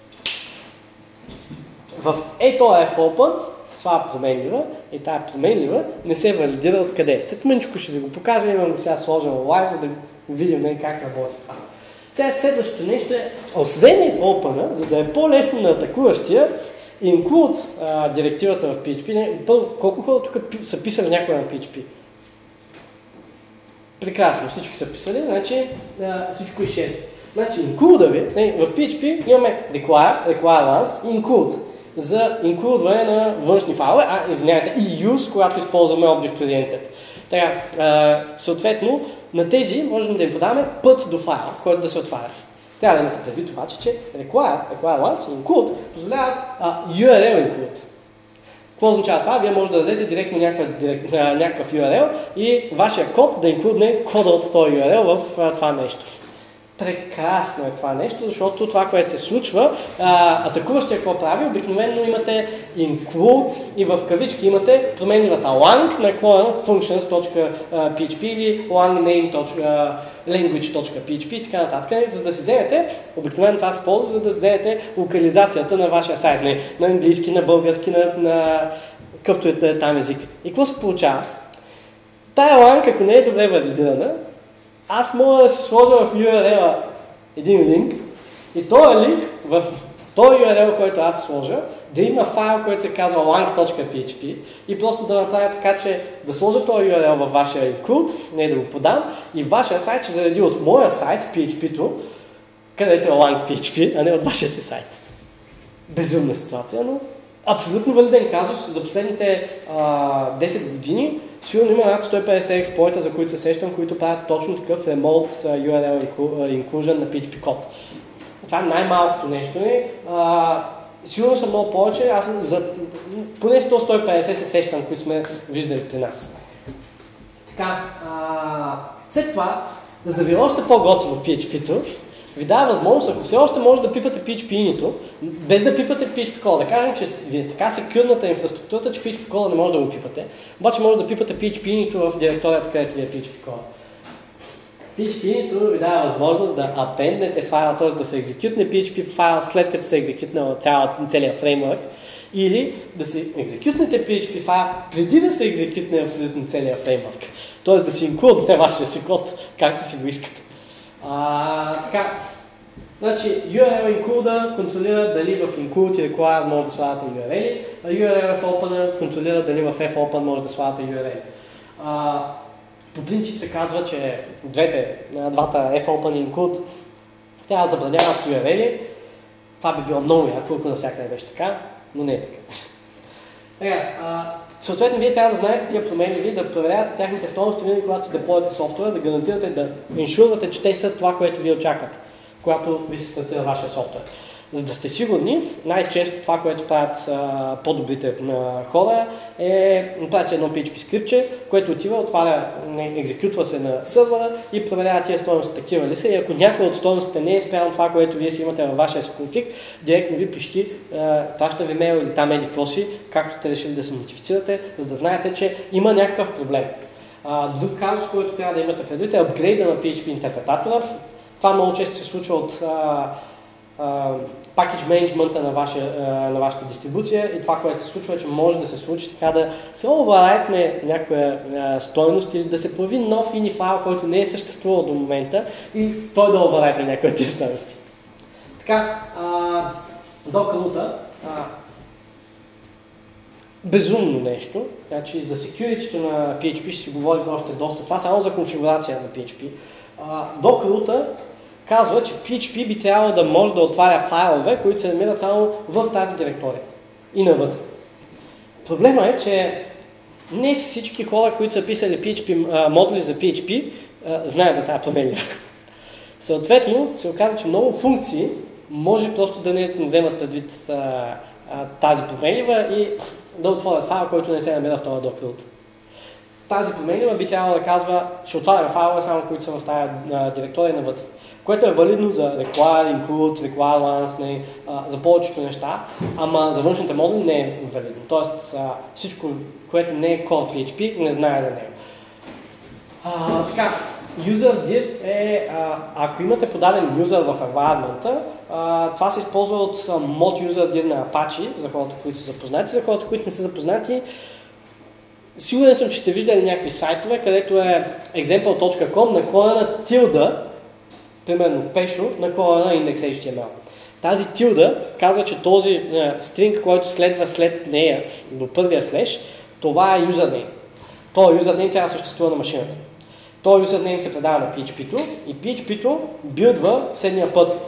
в fopen се слава променлива и тази променлива не се валидира откъде. След мъничко ще ви го покажа, имам го сега сложен лайв, за да видим как работи това. Сега следващото нещо е, освен fopen, за да е по-лесно на атакуващия, include директивата в PHP. Колко хора тук са писали някой на PHP? Прекрасно, всички са писали, значи всичко е 6. Значи include в PHP имаме require once и include за инклюдване на външни файлове, и use, когато използваме Object Oriented. Така, съответно, на тези можем да им подаваме път до файл, който да се отваря. Трябва да имате предвид обаче, че require once и include позволяват URL include. Какво означава това? Вие може да дадете директно някакъв URL и вашия код да инклюдне кода от този URL в това нещо. Прекрасно е това нещо, защото това, което се случва, атакуващия какво прави, обикновено имате include и в кавички имате променливата lang на functions.php или language.php и така нататък, за да си вземете, обикновено това се ползва, за да си вземете локализацията на вашия сайт, на английски, на български, на какъвто е там език. И какво се получава? Тая lang, ако не е добре валидирана, аз мога да си сложа в URL-а един линк и този линк в този URL, който аз сложа, да има файл, който се казва lang.php и просто да направя така, че да сложа този URL във вашия include, не да го подам и вашия сайт ще зареди от моя сайт, PHP-то, където е lang.php, а не от вашия си сайт. Безумна ситуация, но абсолютно валиден казус. За последните 10 години сигурно има над 150 експлойта, за които се сещам, които правят точно такъв remote URL inclusion на PHP код. Това е най-малкото нещо. Сигурно са много повече. Аз поне 100-150 се сещам, които сме виждали при нас. Така, след това, за да ви е още по-готино PHP-то, ви дава възможност, ако все още може да пипате PHP-инито, без да пипате PHP кода. Да кажем, че ви е така секюрната инфраструктурата, че PHP кода не може да го пипате, обаче може да пипате PHP-инито в директорията, където ви е PHP кода. PHP-инито ви дава възможност да апенднете файл, т.е. да се екзекютне PHP файл след като се екзекютне целият фреймворк, или да се екзекютнете PHP файл преди да се екзекютне абсолютно целият фреймворк. Т.е. да си инклюднете вашия си код, както си го искате. Така, значи URL include контролира дали в include и require може да слагате URL, а URL fopen контролира дали в fopen може да слагате URL. По принцип се казва, че двата fopen и include трябва да забраняват URL Това би било много яко, ако навсякъде беше така, но не е така. Съответно, вие трябва да знаете тия промени, да проверявате тяхните стойности, винаги когато се деплоите софтуера, да гарантирате, да иншурвате, че те са това, което вие очаквате, когато ви се стартира вашия софтуер. За да сте сигурни, най-често това, което правят по-добрите хора правят едно PHP скриптче, което отива, отваря, екзекютва се на сървъра и проверява тия стойности такива ли са. И ако някой от стойностите не е спрямо това, което вие си имате във вашия конфиг, директно ви пищи, праща ви мейл или там еди какво си, както сте решили да се нотифицирате, за да знаете, че има някакъв проблем. Друг казус, който трябва да имате предвид е апгрейда на PHP интерпретатора. Това много често се случва от package менеджмента на вашата дистрибуция и това, което се случва, е, че може да се случи така да се овъррайтне някоя стойност или да се появи нов ini файл, който не е съществувал до момента и той да овъррайтне някоя от тези стойности. Така, докърута безумно нещо. Значи, за security-то на PHP ще си говорим още доста. Това само за конфигурация на PHP. Докърута казва, че PHP би трябвало да може да отваря файлове, които се намират само в тази директория и навътре. Проблема е, че не всички хора, които са писали PHP, модули за PHP, знаят за тази променлива. Съответно, се оказа, че много функции може просто да не вземат предвид тази променлива и да отворят файл, който не се намира в това докърута. Тази променлива би трябвало да казва, ще отваря файлове само, които са в тази директория навътре. Което е валидно за require, include, require once, за повечето неща, ама за външните модули не е валидно. Тоест всичко, което не е core PHP, не знае за него. Така, user.dir е, ако имате подаден юзър в environment-а, това се използва от mod user.dir на Apache, за хората, които са запознати, за хората, които не са запознати. Сигурен съм, че сте виждали някакви сайтове, където е example.com наклонена tilde, примерно пешо, наклонена index.html. Тази tilde казва, че този стринг, който следва след нея до първия слеш, това е юзернейм. Този юзернейм трябва да съществува на машината. Този юзернейм се предава на PHP-то и PHP-то билдва следния път.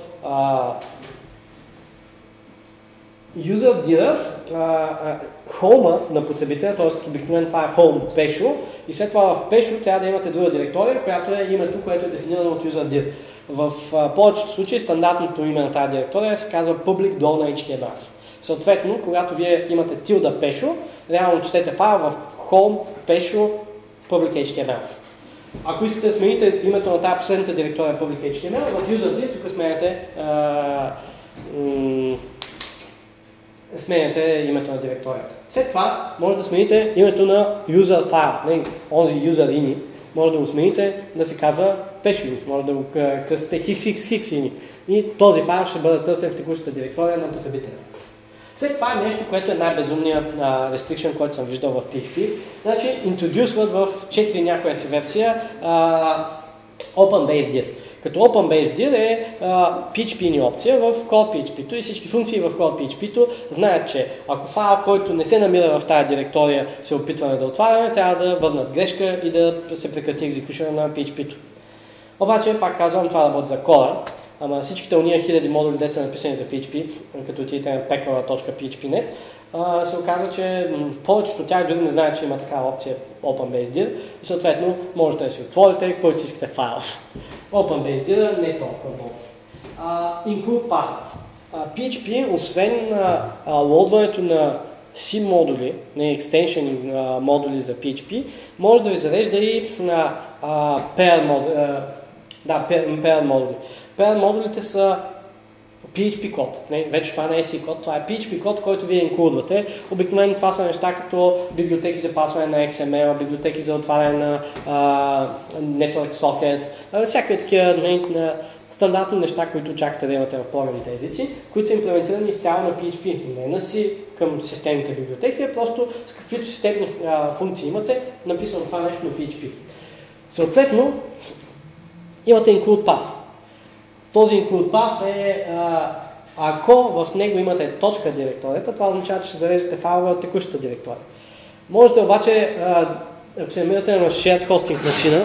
User.dir, хома на потребителя, т.е. обикновено това е home пешо и след това в пешо трябва да имате друга директория, която е името, което е дефинирано от user.dir. В повечето случаи стандартното име на тази директория се казва public dollar HTML. Съответно, когато вие имате tilde пешо, реално четете файл в home пешо public HTML. Ако искате да смените името на тази последната директория public HTML, в user.dir тук сменяте името на директорията. След това може да смените името на user файл, онзи user ini, може да го смените да се казва пешо, може да го кръстите xxxini и този файл ще бъде търсен в текущата директория на потребителя. След това е нещо, което е най-безумният restriction, който съм виждал в PHP. Значи, интродюсват в 4 някоя си версия OpenBaseDir. Като OpenBaseDir е PHP ни опция в Core PHP-то и всички функции в Core PHP-то знаят, че ако файл, който не се намира в тази директория, се опитваме да отваряме, трябва да върнат грешка и да се прекрати екзекушена на PHP-то. Обаче, пак казвам, това работи за Core, ама всичките уния хиляди модули, деца написани за PHP, като отидете на pekala.php.net, се оказва, че повечето от тях дори не знаят, че има такава опция OpenBaseDir и съответно можете да си отворите, който си искате файл. OpenBaseDir не е толкова много. Include path. PHP, освен лодването на C модули, на extension модули за PHP, може да ви зарежда и pair модули. Pair модулите са PHP код. Вече това не е C код, това е PHP код, който вие инклюдвате. Обикновено това са неща като библиотеки за пасване на XML, библиотеки за отваряне на Network Socket, всякакви такива стандартни неща, които очаквате да имате в програмните езици, които са имплементирани изцяло на PHP. Не на C към системните библиотеки, а просто с каквито системни функции имате, написано това нещо на PHP. Съответно, имате include path. Този include path е, ако в него имате точка директорията, това означава, че ще зареждате файлове от текущата директория. Можете обаче, ако се намирате на shared hosting машина,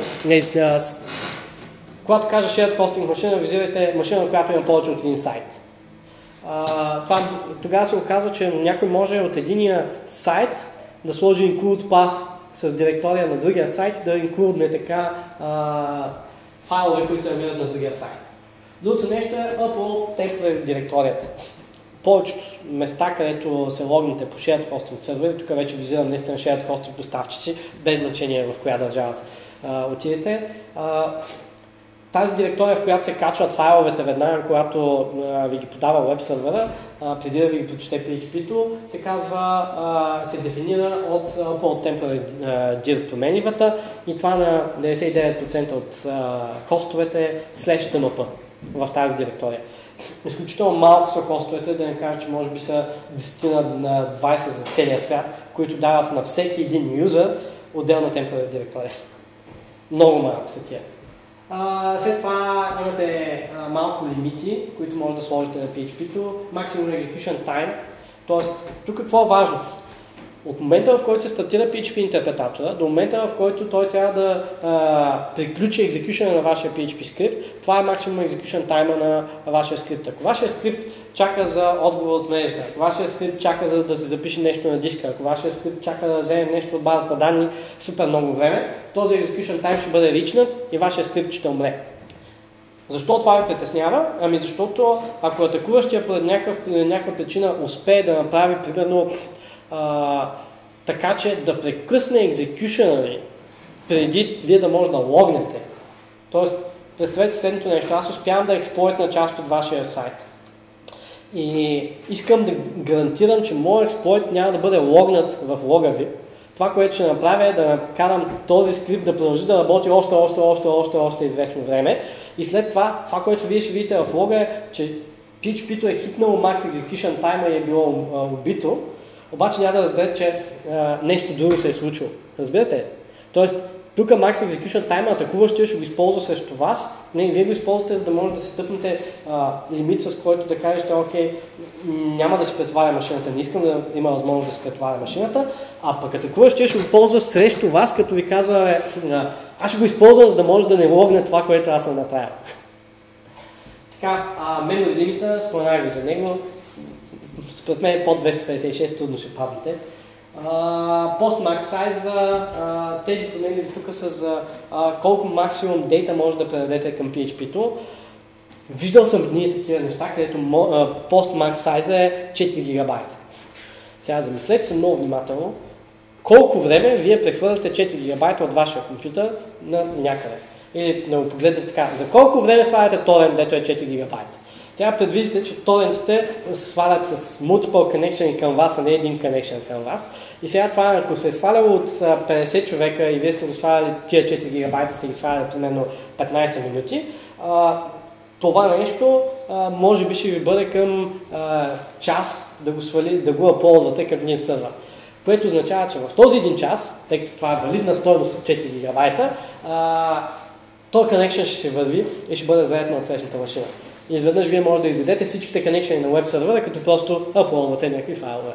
когато кажа shared hosting машина, визирайте машина, която има повече от един сайт. Тогава се оказва, че някой може от единия сайт да сложи include path с директория на другия сайт и да инклюдне така файлове, които се намират на другия сайт. Другото нещо е upload template директорията. Повечето места, където се логнете по shared hosting сервери, тук вече визирам наистина shared hosting доставчици, без значение в коя държава отидете. Тази директория, в която се качват файловете веднага, когато ви ги подава веб сервера, преди да ви ги прочете PHP-то, се казва, се дефинира от upload template dir променивата и това на 99% от хостовете /tmp в тази директория. Изключително малко са хостовете, да не кажа, че може би са 10 на 20 за целия свят, които дават на всеки един юзър отделна template директория. Много малко са тия. След това имате малко лимити, които може да сложите на PHP-то, Maximum Execution Time. Тоест, тук какво е важно? От момента, в който се стартира PHP интерпретатора, до момента, в който той трябва да приключи екзекюшена на вашия PHP скрипт, това е Maximum Execution Time на вашия скрипт. Ако вашия скрипт чака за отговор от мрежата, ако вашия скрипт чака за да се запише нещо на диска, ако вашия скрипт чака да вземе нещо от базата данни супер много време, този Execution Time ще бъде ричнат и вашия скрипт ще умре. Защо това ви притеснява? Ами защото ако атакуващия поради някаква причина успее да направи примерно така, че да прекъсне екзекюшена ви преди вие да може да логнете. Тоест, представете следното нещо. Аз успявам да експлойтна част от вашия сайт. И искам да гарантирам, че моят експлойт няма да бъде логнат в лога ви. Това, което ще направя е да накарам този скрипт да продължи да работи още известно време. И след това, което вие ще видите в лога е, че PHP-то е хитнало Max Execution Time и е било убито. Обаче няма да разберете, че нещо друго се е случило. Разбирате? Тоест, тук Max Execution Time атакуващия ще го използва срещу вас. Не, вие го използвате, за да може да се тъпнете лимит, с който да кажете, окей, няма да се претваря машината, не искам да има възможност да се претваря машината, а пък атакуващия ще го ползва срещу вас, като ви казва, аз ще го използвам, за да може да не логне това, което аз съм направил. Така, memory limit, споменах ви за него. Според мен под 256 трудно ще паднете. Post-max size, тези промени тук са за колко максимум дейта може да предадете към PHP-то. Виждал съм дни такива неща, където post-max size е 4 гигабайта. Сега замислете се много внимателно колко време вие прехвърляте 4 гигабайта от вашия компютър на някъде. Или да го погледнете така, за колко време сваляте торент, дето е 4 гигабайта. Трябва да предвидите, че торентите свалят с multiple connection към вас, а не един connection към вас. И сега това, ако се е сваляло от 50 човека и вие сте го сваляли тия 4 гигабайта, сте ги сваляли примерно 15 минути, това нещо може би ще ви бъде към час да го аплодвате към един сървър. Което означава, че в този един час, тъй като това е валидна стойност от 4 гигабайта, този connection ще се върви и ще бъде заед на отсрещната машина. И изведнъж вие може да изядете всичките конекшени на веб сервера, като просто аплодвате някакви файлове.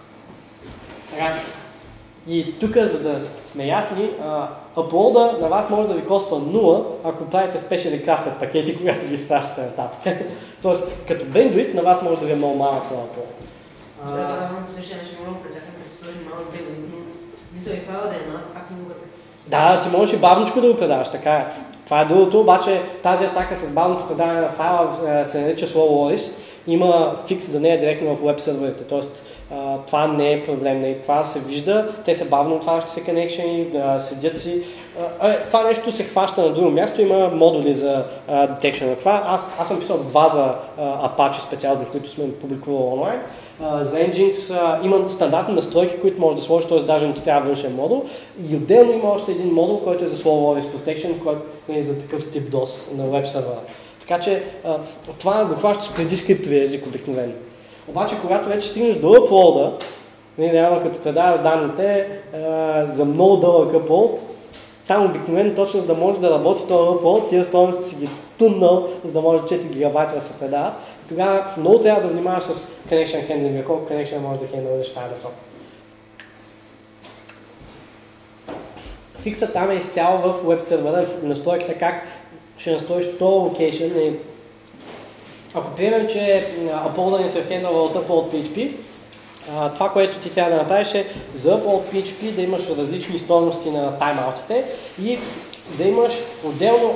И тук, за да сме ясни, аплода на вас може да ви коства 0, ако правите specially crafted пакети, когато ги изпращате нататък. Тоест, като bandwidth на вас може да ви е много малък за аплод. Да, ти можеш и бавничко да го предаваш, така е. Това е другото, обаче тази атака с бавното предаване на файла се нарича slow loading. Има фикс за нея директно в веб серверите, т.е. това не е проблем, това се вижда, те са бавно отварящи се конекшени, седят си. Това нещо се хваща на друго място, има модули за detection на това. Аз съм писал 2 за Apache специално, които сме публикували онлайн. За Nginx има стандартни настройки, които може да сложиш, т.е. даже не ти трябва външен модул. И отделно има още един модул, който е за Slow Loading Protection, който е за такъв тип DOS на веб сервера. Така че това го хващаш преди скриптовия език обикновено. Обаче, когато вече стигнеш до аплода, реално като предаваш данните за много дълъг аплод, там обикновено точно за да може да работи този аплод, тия стойности си ги туннал, за да може 4 гигабайта да се предават. Тогава много трябва да внимаваш с connection handling, колко connection може да хендълнеш в тази насока. Фиксът там е изцяло в веб сервера, настройката как ще настроиш този локейшн. ако приемем, че upload-а ни се хендълва от upload PHP, това, което ти трябва да направиш е за upload PHP да имаш различни стойности на таймаутите и да имаш отделно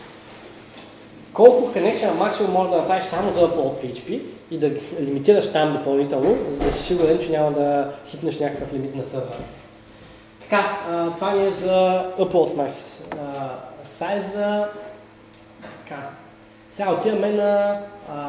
колко connection максимум може да направиш само за upload PHP и да лимитираш там допълнително, за да си сигурен, че няма да хитнеш някакъв лимит на сървъра. Така, това ни е за upload max size. Така. Сега отиваме на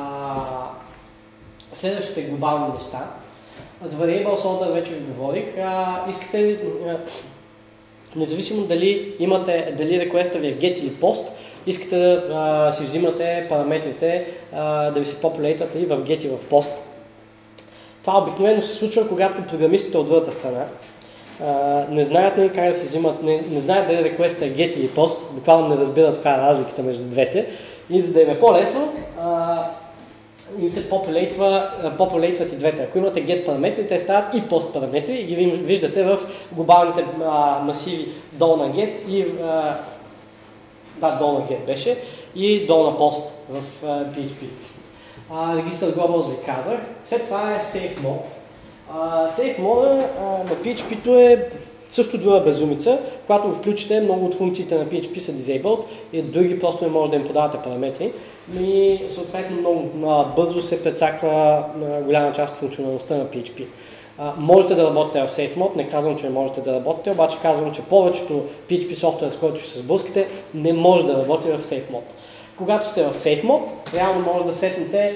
следващите глобални неща. За variable order вече ви говорих. Искате ли, независимо дали реквеста ви е get или post, искате да си взимате параметрите, да ви се популейтват и в get и в post. Това обикновено се случва, когато програмистите от другата страна не знаят как да се взимат, не знаят дали реквеста е get или post, буквално не разбират каква е разликата между двете и за да им е по-лесно, им се популейтват и двете. Ако имате get параметри, те стават и post параметри и ги виждате в глобалните масиви долу на get и долу на get беше и долу на post в PHP. Регистър Globals ви казах. След това е Safe Mode. Safe Mode на PHP-то е също друга безумица. Когато го включите, много от функциите на PHP са disabled и други просто не може да им подавате параметри. И съответно много бързо се прецаква голяма част от функционалността на PHP. Можете да работите в Safe Mode, не казвам, че не можете да работите, обаче казвам, че повечето PHP софтуер, с който ще се сблъскате, не може да работи в Safe Mode. Когато сте в Safe Mode, реално може да сетнете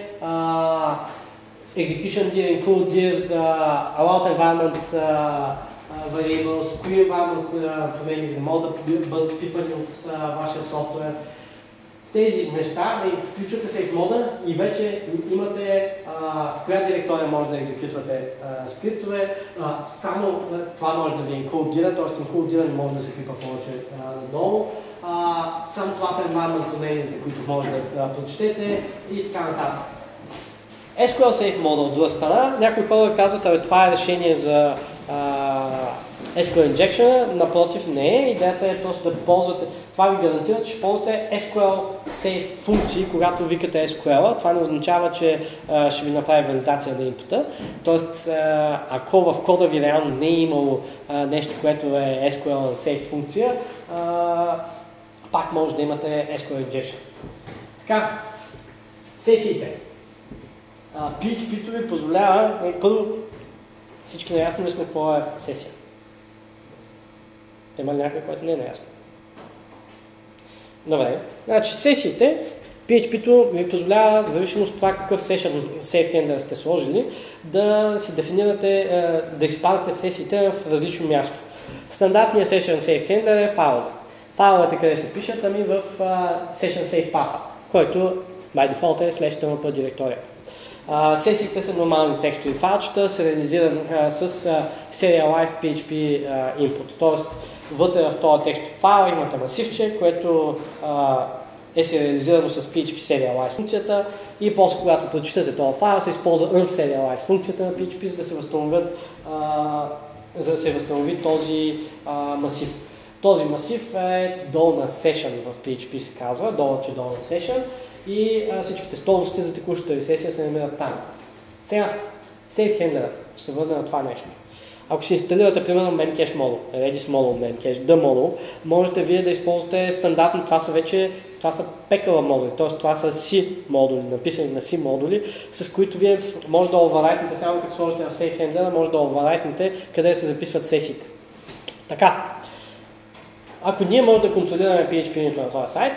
execution dir, include dir, allowed environment variables, кои environment промени ви могат да бъдат пипани от вашия софтуер. Тези неща да включвате Safe Mode и вече имате в коя директория може да екзекютвате скриптове. Само това може да ви инклудира, т.е. инклудиране може да се пипа повече надолу. Само това са environment промените, които може да прочетете и така нататък. SQL Safe Mode от друга страна, някои хора казват, това е решение за SQL Injection, напротив не е. Идеята е просто да ползвате, това ви гарантира, че ще ползвате SQL Safe функции, когато викате SQL. Това не означава, че ще ви направи валидация на инпута. Тоест, ако в кода ви реално не е имало нещо, което е SQL Safe функция, пак може да имате SQL Injection. Така, сесиите. PHP-то ви позволява, първо всички наясно ли сме какво е сесия? Има ли някой, който не е наясно? Добре, значи сесиите, PHP-то ви позволява, в зависимост от това какъв session safe handler сте сложили, да си дефинирате, да изпазите сесиите в различно място. Стандартният session safe handler е файлове. Файловете къде се пишат? Ами в session safe path, който by default е /tmp директорията. Сесиите са нормални текстови файлчета, са реализирани с serialized PHP input. Тоест, вътре в този текстов файл имате масивче, което е сериализирано с PHP serialized функцията и после когато прочитате този файл, се използва unserialized функцията на PHP, за да се възстанови този масив. Този масив е dollar session в PHP се казва, dollar session. И всичките столности за текущата ви сесия се намират там. Сега, Safe Handler, ще се върна на това нещо. Ако си инсталирате, примерно, Memcache Module, Redis Module, Memcache, The Module, можете вие да използвате стандартно, това са пекала модули, т.е. това са C модули, написани на C модули, с които вие може да overwrite-нете, само като сложите в Safe Handler, може да overwrite-нете къде се записват сесиите. Така, ако ние може да контролираме PHP-ното на този сайт,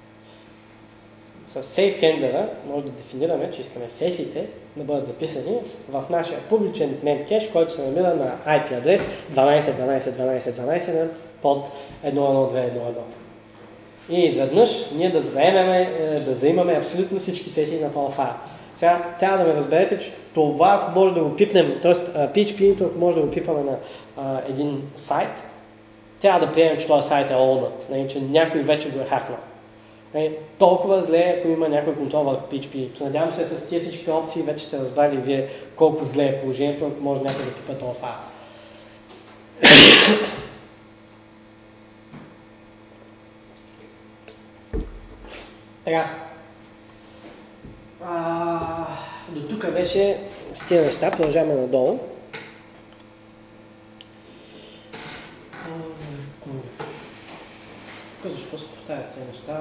с Safe Handler може да дефинираме, че искаме сесиите да бъдат записани в нашия публичен Memcache, който се намира на IP адрес 12.12.12.12 на под 1.1.2.1.1. И изведнъж ние да заимаме абсолютно всички сесии на този файл. Сега трябва да ме разберете, че това, ако може да го пипнем, т.е. PHP-ито, ако може да го пипаме на един сайт, трябва да приемем, че този сайт е олдът, че някой вече го е хакнал. Толкова зле, ако има някой контрол върху PHP. Надявам се с тези всички опции вече сте разбрали вие колко зле е положението, ако може някой да пипа този файл. Така. До тук беше с тия неща, продължаваме надолу. Защо се повтарят тези неща?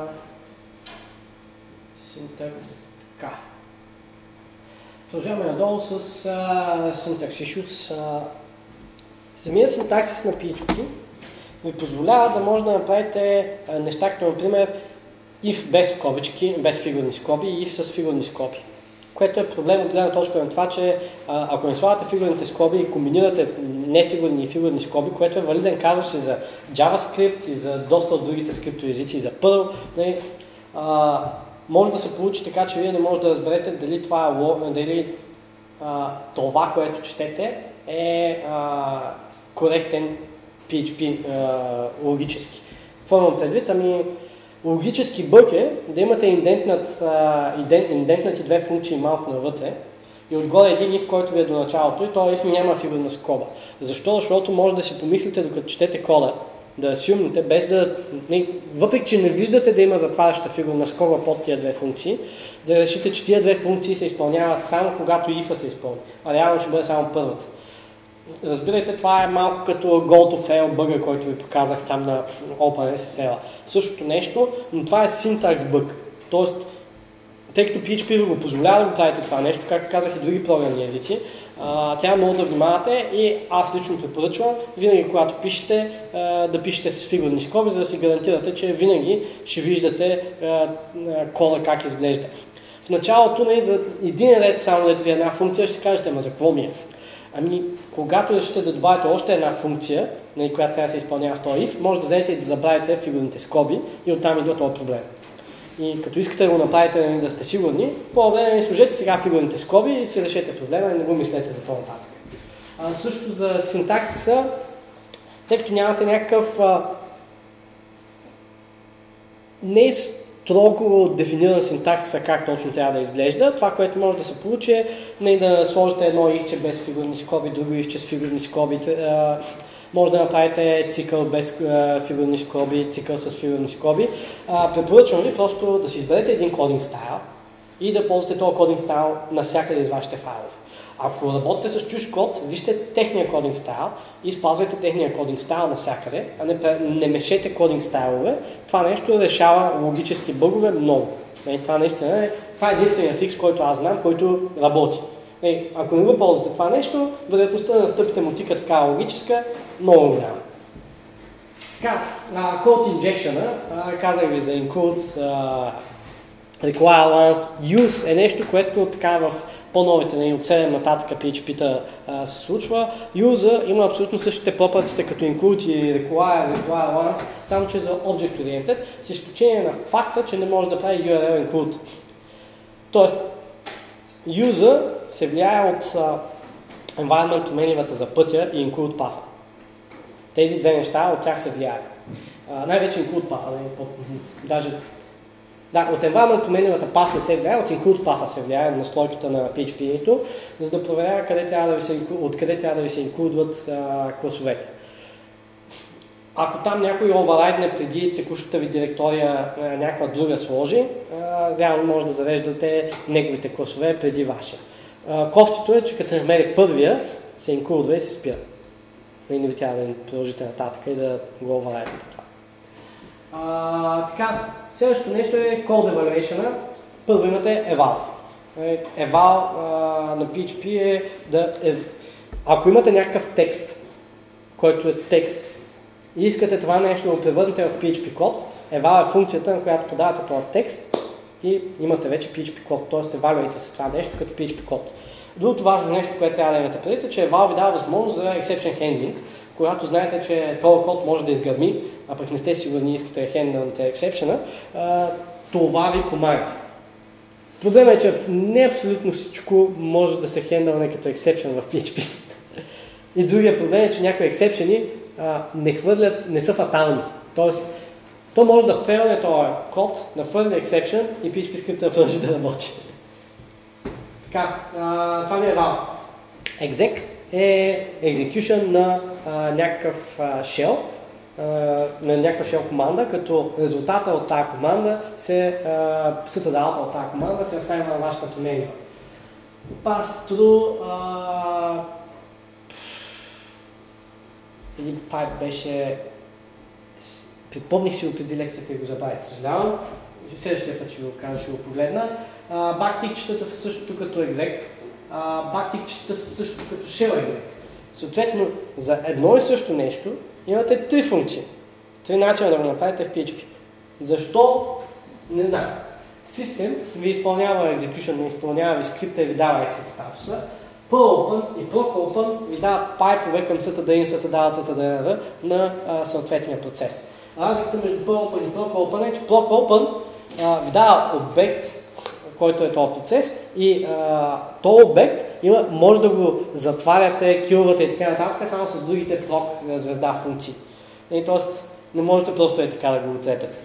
Syntax, така. Продължаваме надолу с Syntax Issues. Самия синтаксис на PHP ви позволява да може да направите неща, като например if без скобички, без фигурни скоби и if с фигурни скоби. Което е проблем от гледна точка на това, че ако не слагате фигурните скоби и комбинирате нефигурни и фигурни скоби, което е валиден казус и за JavaScript и за доста от другите скриптови езици, и за Perl, може да се получи така, че вие не можете да разберете дали това, което четете, е коректен PHP логически. Какво имам предвид? Логически бъг е да имате индентнати две функции малко навътре и отгоре един if, който ви е до началото и този if няма фигурна скоба. Защо? Защото може да си помислите, докато четете кода, да асюмнете, без да... въпреки, че не виждате да има затваряща фигурна скоба под тия две функции, да решите, че тия две функции се изпълняват само когато if-а се изпълни, а реално ще бъде само първата. Разбирайте, това е малко като go to fail бъга, който ви показах там на OpenSSL. Същото нещо, но това е syntax бъг. Тоест, тъй като PHP ви го позволява да го правите това нещо, както казах и други програмни езици, трябва много да внимавате и аз лично препоръчвам винаги, когато пишете, да пишете с фигурни скоби, за да си гарантирате, че винаги ще виждате кода как изглежда. В началото, за един ред само да ви една функция, ще си кажете, ама за какво ми е? Когато решите да добавите още една функция, която трябва да се изпълнява в този if, може да вземете и да забравите фигурните скоби и оттам идва този проблем. И като искате да го направите, да сте сигурни, по-време сложете сега фигурните скоби и си решете проблема и не го мислете за по-нататък. Също за синтаксиса, тъй като нямате някакъв не строго дефиниран синтаксиса как точно трябва да изглежда, това, което може да се получи е да сложите едно ивче без фигурни скоби, друго ивче с фигурни скоби, може да направите цикъл без фигурни скоби, цикъл с фигурни скоби. Препоръчвам ви просто да си изберете един кодинг стайл и да ползвате този кодинг стайл навсякъде из вашите файлове. Ако работите с чужд код, вижте техния кодинг стайл и спазвайте техния кодинг стайл навсякъде, а не мешете кодинг стайлове. Това нещо решава логически бъгове много. Това наистина това е единствения фикс, който аз знам, който работи. Ако не го ползвате това нещо, вероятността да настъпите мотика такава логическа, много голяма. Така, code injection, казах ви за include, require once, use е нещо, което така в по-новите от 7 нататък PHP-та се случва. User има абсолютно същите пропъртите като include и require once, само че за object oriented, с изключение на факта, че не може да прави URL include. Тоест, user се влияе от environment променливата за пътя и include path. Тези две неща от тях се влияят. Най-вече include path, от environment променливата path не се влияе, от include path се влияе на настройката на PHP-то, за да проверява откъде трябва да ви се инклюдват класовете. Ако там някой override преди текущата ви директория някаква друга сложи, реално може да зареждате неговите класове преди вашия. Кофтито е, че като се намери първия, се инклюдва и се спира. И не ви трябва да продължите нататък и да го override това. Така, следващото нещо е Code Evaluation. Първо имате eval. Eval на PHP е ако имате някакъв текст, който е текст, и искате това нещо да го превърнете в PHP код, eval е функцията, на която подавате този текст и имате вече PHP код, т.е. евалюирате се това нещо като PHP код. Другото важно нещо, което трябва да имате предвид, е, че eval ви дава възможност за exception handling, когато знаете, че този код може да изгърми, а пък не сте сигурни искате да хендълнете ексепшена, това ви помага. Проблемът е, че не абсолютно всичко може да се хендълне като ексепшен в PHP. И другия проблем е, че някои ексепшени не са фатални. Тоест, то може да фейлне този код, да хвърли ексепшен и PHP скрипта да продължи да работи. Така, това ми е eval. Exec е execution на някакъв shell, на някаква shell команда, като резултата от тази команда сета дата от тази команда се асайнва на вашата променлива. Pass-through един пайп беше... Припомних си от преди лекцията и го забравих, съжалявам. Следващия път ще го кажа, ще го погледна. Бактикчетата са същото като exec. Бактикчетата са същото като shell exec. Съответно, за едно и също нещо имате три функции. Три начина да го направите в PHP. Защо? Не знам. System ви изпълнява execution, не изпълнява ви скрипта и ви дава exit статуса. ProOpen и ProCopen ви дават пайпове към ctd и ctd на съответния процес. Разликата между ProOpen и ProCopen е, че ProCopen ви дава обект, който е този процес и този обект може да го затваряте, килвате и така нататък, само с другите proc звезда функции. Тоест не можете просто така да го отрепете.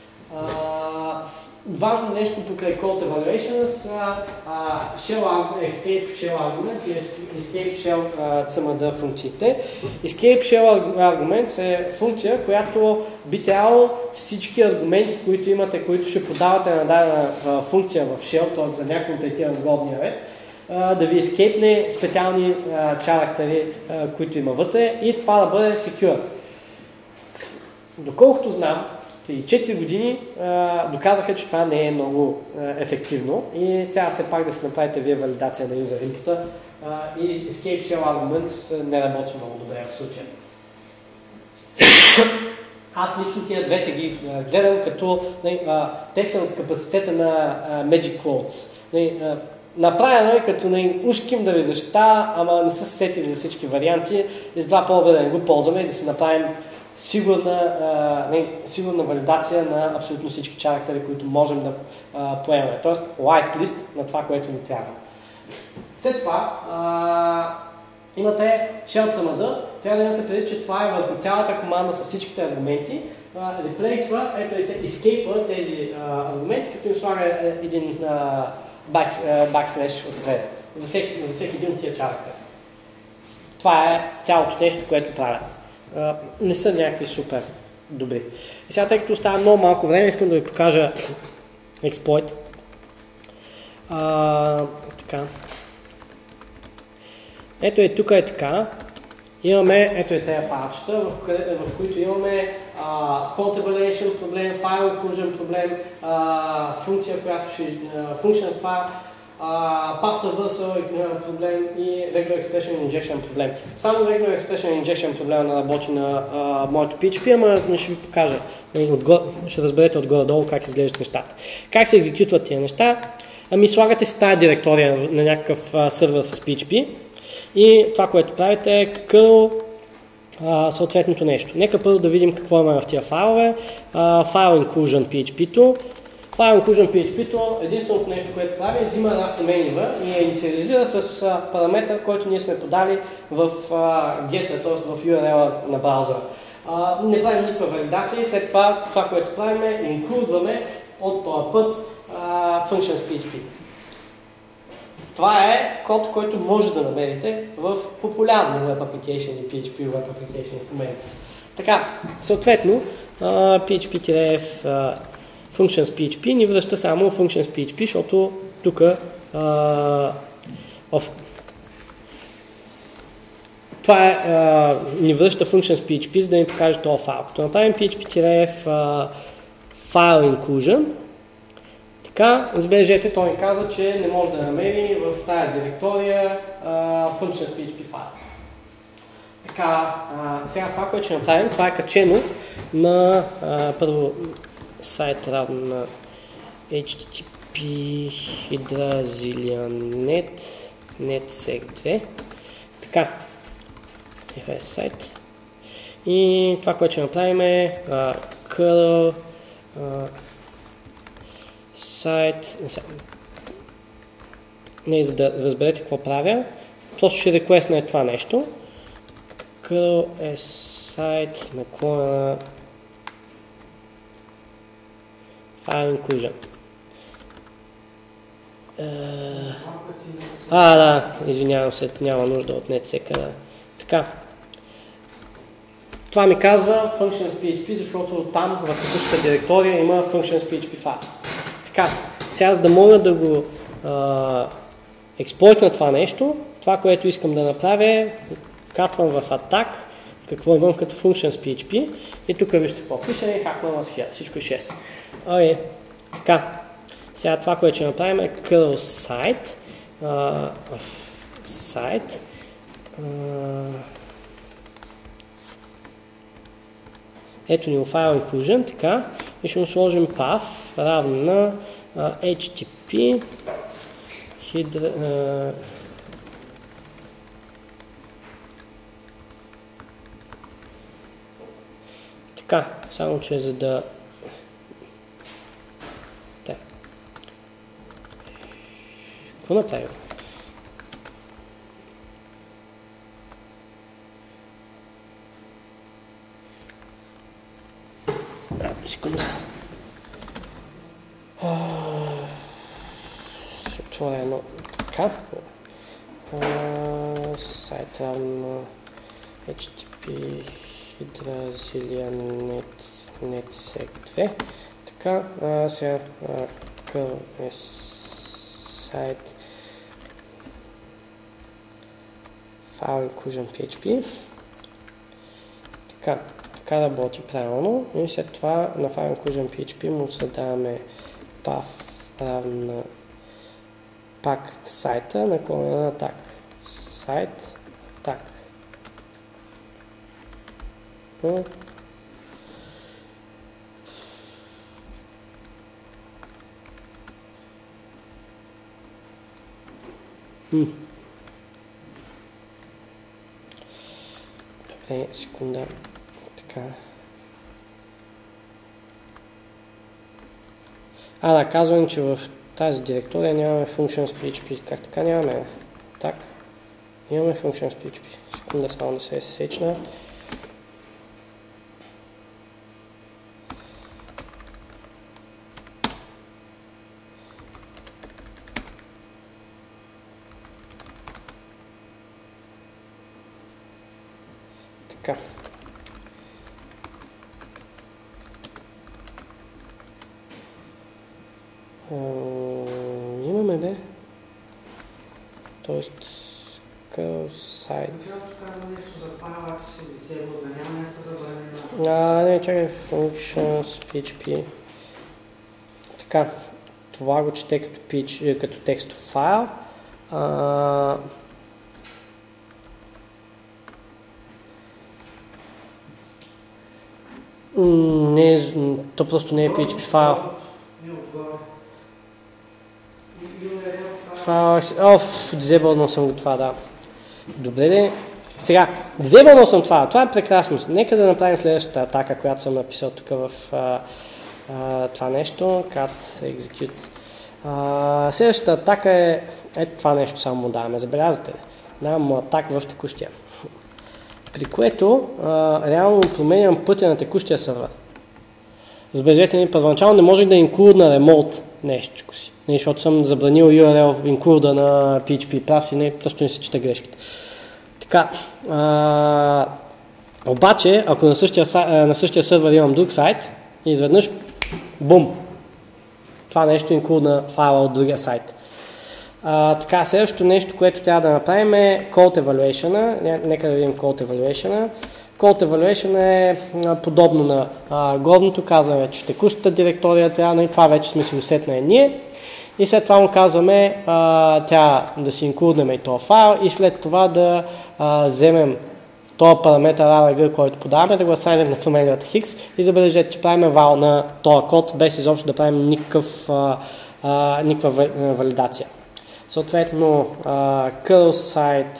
Важно нещо тук е Code Evaluations, Escape Shell Arguments и Escape Shell CMD функциите. Escape Shell Arguments е функция, която би трябвало всички аргументи, които имате, които ще подавате на дадена функция в Shell, т.е. за някой от тези разгодния ред, да ви ескейпне специални характери, които има вътре и това да бъде secure. Доколкото знам, и 4 години доказаха, че това не е много ефективно и трябва все пак да си направите вие валидация на user input и Escape Shell Arguments не работи много добре в случая. Аз лично тия двете ги гледам като те са от капацитета на Magic Quotes. Направено е като ушким да ви защита, ама не са се сетили за всички варианти и с това по-добре да не го ползваме и да си направим сигурна валидация на абсолютно всички характери, които можем да поемем. Тоест, whitelist на това, което ни трябва. След това имате shell CMD. Трябва да имате предвид, че това е върху цялата команда с всичките аргументи. Replace-ва, escape тези аргументи, като им слага един backslash отпред. За всеки един от тия характери. Това е цялото нещо, което правят. Не са някакви супер добри. И сега, тъй като остава много малко време, искам да ви покажа експлойт. Така. Ето е тук е така. Имаме, ето е тези файлчета, в които имаме code evaluation проблем, file inclusion проблем, функция, която ще functions file, path traversal проблем и regular expression injection проблем. Само regular expression injection проблема не работи на моето PHP, ама ще ви покажа. Ще разберете отгоре-долу как изглеждат нещата. Как се екзекютват тия неща? Ами слагате си тази директория на някакъв сервер с PHP и това, което правите е curl съответното нещо. Нека първо да видим какво има в тия файлове. File inclusion PHP-то. File inclusion PHP-то, единственото нещо, което прави, взима една променлива и я инициализира с параметър, който ние сме подали в get, т.е. в URL на браузъра. Не правим никаква валидация и след това, което правим е инклюдваме от този път functions PHP. Това е код, който може да намерите в популярни Web Application и PHP Web Application в момента. Така, съответно, PHP-F functions PHP ни връща само functions PHP, защото тук това ни връща functions PHP, за да ни покаже този файл. Като направим PHP-F file inclusion, така, забележете, той ни каза, че не може да намери в тази директория functions PHP файл. Така, сега това, което ще направим, това е качено на първо сайт равно на http hydrazilian.net netsec2. Така, е сайт. И това, което ще направим е curl сайт. Не, за да разберете какво правя, просто ще реквестна това нещо. Curl е сайт на клона file inclusion. Да, извинявам се, няма нужда от NetSec. Така. Това ми казва functions.php, защото там в същата директория има functions.php файл. Така, сега за да мога да го експлойтна това нещо, това, което искам да направя е катвам в attack, какво имам като functions.php и тук вижте какво пише и хаквам с head, всичко е 6. Окей, така, сега това, което ще направим е curl site, ето ни file inclusion, така, и ще му сложим path равно на http така, само че за да какво направим? Секунда. Ще отворя едно така. Сайт равно http hydrazilian.net.sec2. Така, сега сайт file inclusion.php. Така работи правилно и след това на file inclusion.php му задаваме path равно на пак сайта на attack. Сайт attack. Добре, секунда. Така. Да, казвам, че в тази директория нямаме functions.php. Как така нямаме? Так. Имаме functions.php. Секунда само да се сечна. Така. Имаме, бе. Тоест, curl site. Нещо за файла, че си взема, да няма някакво забранено. Не, чакай, functions.php. Така, това го чете като текстов файл. Не, то просто не е PHP файл. Дизебълнал съм го това, да. Добре, де. Сега, дизебълнал съм това. Това е прекрасно. Нека да направим следващата атака, която съм написал тук в това нещо. Cat execute. Следващата атака е ето това нещо, само му даваме. Забелязвате ли? Давам му атак в текущия. При което реално променям пътя на текущия сервер. Забележете ми, първоначално не можех да инклюдна ремоут нещо си, защото съм забранил URL инклюда на PHP прав си, просто не се чета грешките. Така, обаче, ако на същия сервер имам друг сайт, и изведнъж, бум, това нещо инклюдна файла от другия сайт. Така, следващото нещо, което трябва да направим е Code Evaluation. Нека да видим Code Evaluation. Code Evaluation е подобно на горното. Казваме, че текущата директория трябва, и това вече сме си усетнали ние. И след това му казваме, трябва да си инклюднем и този файл и след това да вземем този параметър ARG, който подаваме, да го асайнем на променливата X и забележете, че правим вал на този код, без изобщо да правим никаква валидация. Съответно, curl site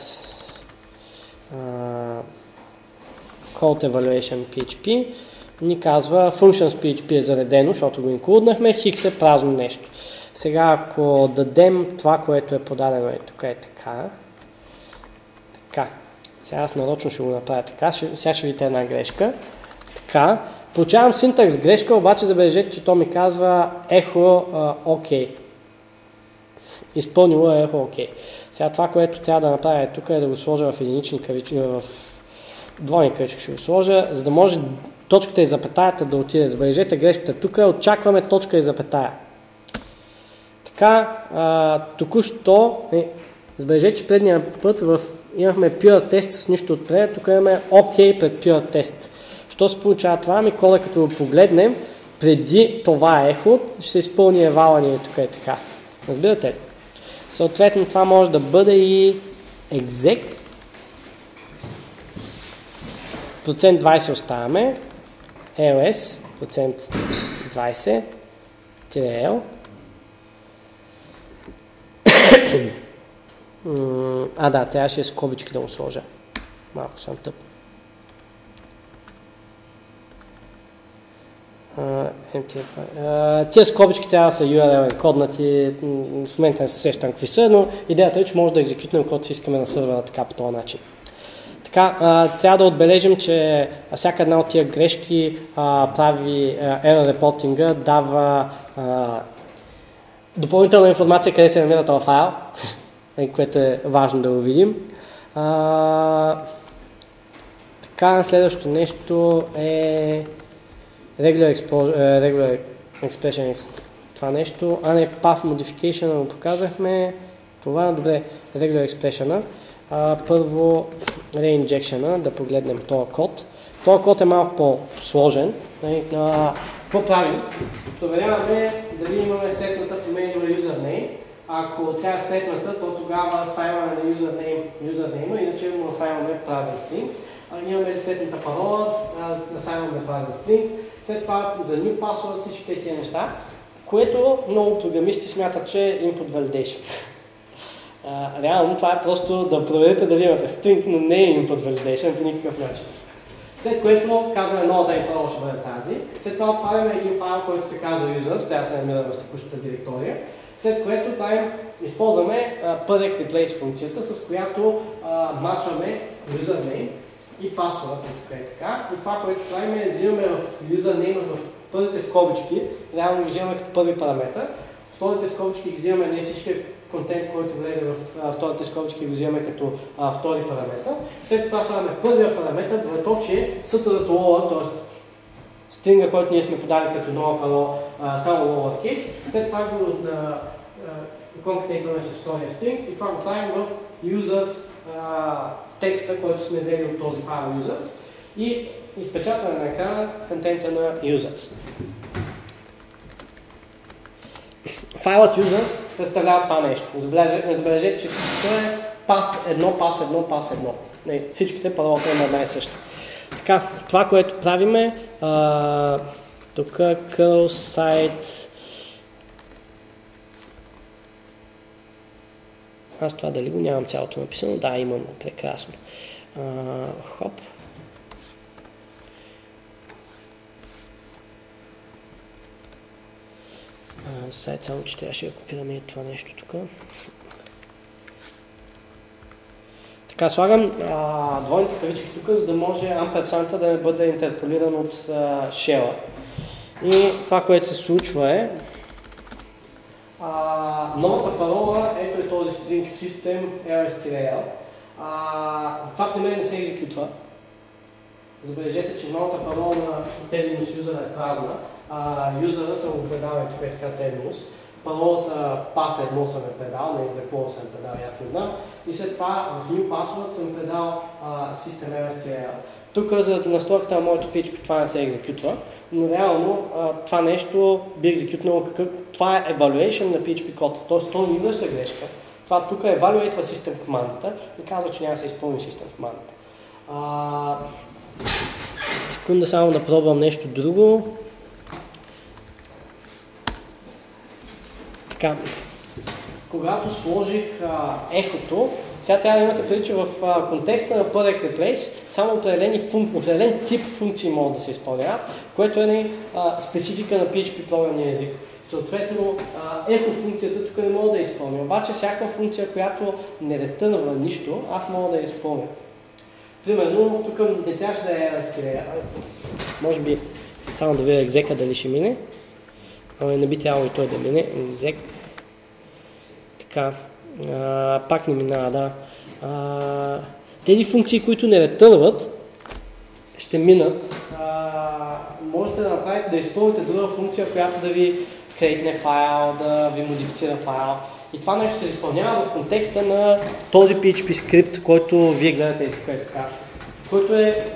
code evaluation PHP ни казва functions.php е заредено, защото го инклюднахме, X е празно нещо. Сега, ако дадем това, което е подадено, тук е така. Така. Сега аз нарочно ще го направя така. Сега ще видите една грешка. Така. Получавам синтакс грешка, обаче забележете, че то ми казва echo OK. Изпълнило е echo OK. Сега това, което трябва да направя тук е да го сложа в единични кавички, в двойни кръчки ще го сложа, за да може точката и запетаята да отиде. Забележете грешката тук, очакваме точка и запетая. Така, току-що, забележете, че предния път имахме pure тест с нищо отпред, тук имаме OK пред pure тест. Що се получава това? Ами кода като го погледнем, преди това ехо, ще се изпълни евала тук е така. Разбирате ли? Съответно това може да бъде и exec. Процент 20 оставяме. ls, процент 20, -l. Да, трябваше скобички да му сложа. Малко съм тъп. Тия скобички трябва да са URL коднати, в момента не се сещам какви са, но идеята е, че може да екзекютнем код си искаме на сървъра така по този начин. Така, трябва да отбележим, че всяка една от тия грешки прави error reporting, дава допълнителна информация къде се намира този файл, което е важно да го видим. Така, следващото нещо е regular expression, това нещо, а не path modification, но показахме това, добре, regular expression. Първо reinjection, да погледнем този код. Този код е малко по-сложен. Какво правим? Проверяваме дали имаме сетната променлива username. Ако тя е сетната, то тогава асайнваме на username, иначе му асайнваме празен string. Имаме ли сетната парола, асайнваме празен string. След това за new password всичките тия неща, което много програмисти смятат, че е input validation. Реално това е просто да проверите дали имате string, но не е input validation по никакъв начин. След което казваме новата им парола ще бъде тази. След това отваряме един файл, който се казва users, трябва да се намира в текущата директория. След което използваме purrect replace функцията, с която мачваме username и password, тук е така. И това, което правим е взимаме в username в първите скобички, реално ги взимаме като първи параметр. Вторите скобички ги взимаме не всички контент, който влезе в вторите скобички, го взимаме като втори параметр. След това слагаме първия параметр, двоеточие, сътърът lower, т.е. стринга, който ние сме подали като нова парола, само lowercase. След това го конкретираме с втория стринг и това го правим в users текста, който сме взели от този файл users и изпечатваме на екрана контента на users. Файлът users представлява това нещо. Забележете, че това е pass 1, pass 1, pass 1. Всичките паролата има една и съща. Така, това, което правиме, тук curl site. Аз това дали го нямам цялото написано? Да, имам го, прекрасно. Хоп. Сайт, само че трябваше да копираме това нещо тук. Така, слагам двойните кавички тук, за да може амперсанта да не бъде интерполиран от shell. И това, което се случва е новата парола, ето е този string system ls-l. Това при мен не се екзекютва. Забележете, че новата парола на terminus user е празна. Юзера съм го предал тук е така terminus. Паролата pass 1 съм е предал, не за какво съм предал, аз не знам. И след това в new password съм предал system ls-l. Тук за настройката на моето PHP това не се екзекютва, но реално това нещо би екзекютнало това е evaluation на PHP код, т.е. то ни връща грешка. Това тук evaluate system командата и казва, че няма да се изпълни system командата. Секунда само да пробвам нещо друго. Така, когато сложих ехото, сега трябва да имате предвид, че в контекста на purrect replace само определен тип функции могат да се изпълняват, което е специфика на PHP програмния език. Съответно, ехо функцията тук не мога да я изпълня, обаче всяка функция, която не ретърнва нищо, аз мога да я изпълня. Примерно, тук не трябваше да е ls-l. Може би само да видя exec дали ще мине. Не би трябвало и той да мине. Exec. Така. Пак не минава, да. Тези функции, които не ретърнват, ще минат, можете да направите, да изпълните друга функция, която да ви крейтне файл, да ви модифицира файл. И това нещо се изпълнява в контекста на този PHP скрипт, който вие гледате и тук е така. Който е...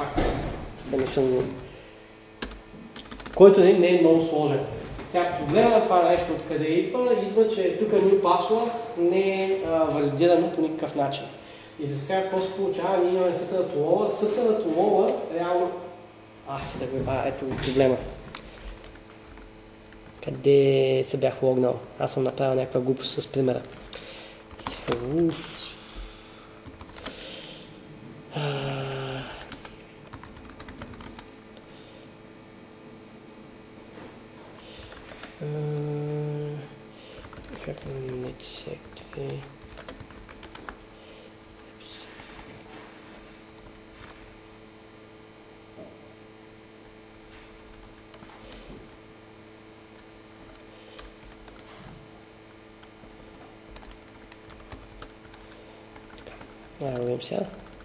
който не е много сложен. Сега проблема на това нещо откъде идва, че тук new password не е валидирано по никакъв начин. И за сега какво се получава? Ние имаме сътъната лола. Сътъната лола реално... да го ебая, ето проблема. Къде се бях логнал? Аз съм направил някаква глупост с примера. Как не секте? Да видим сега.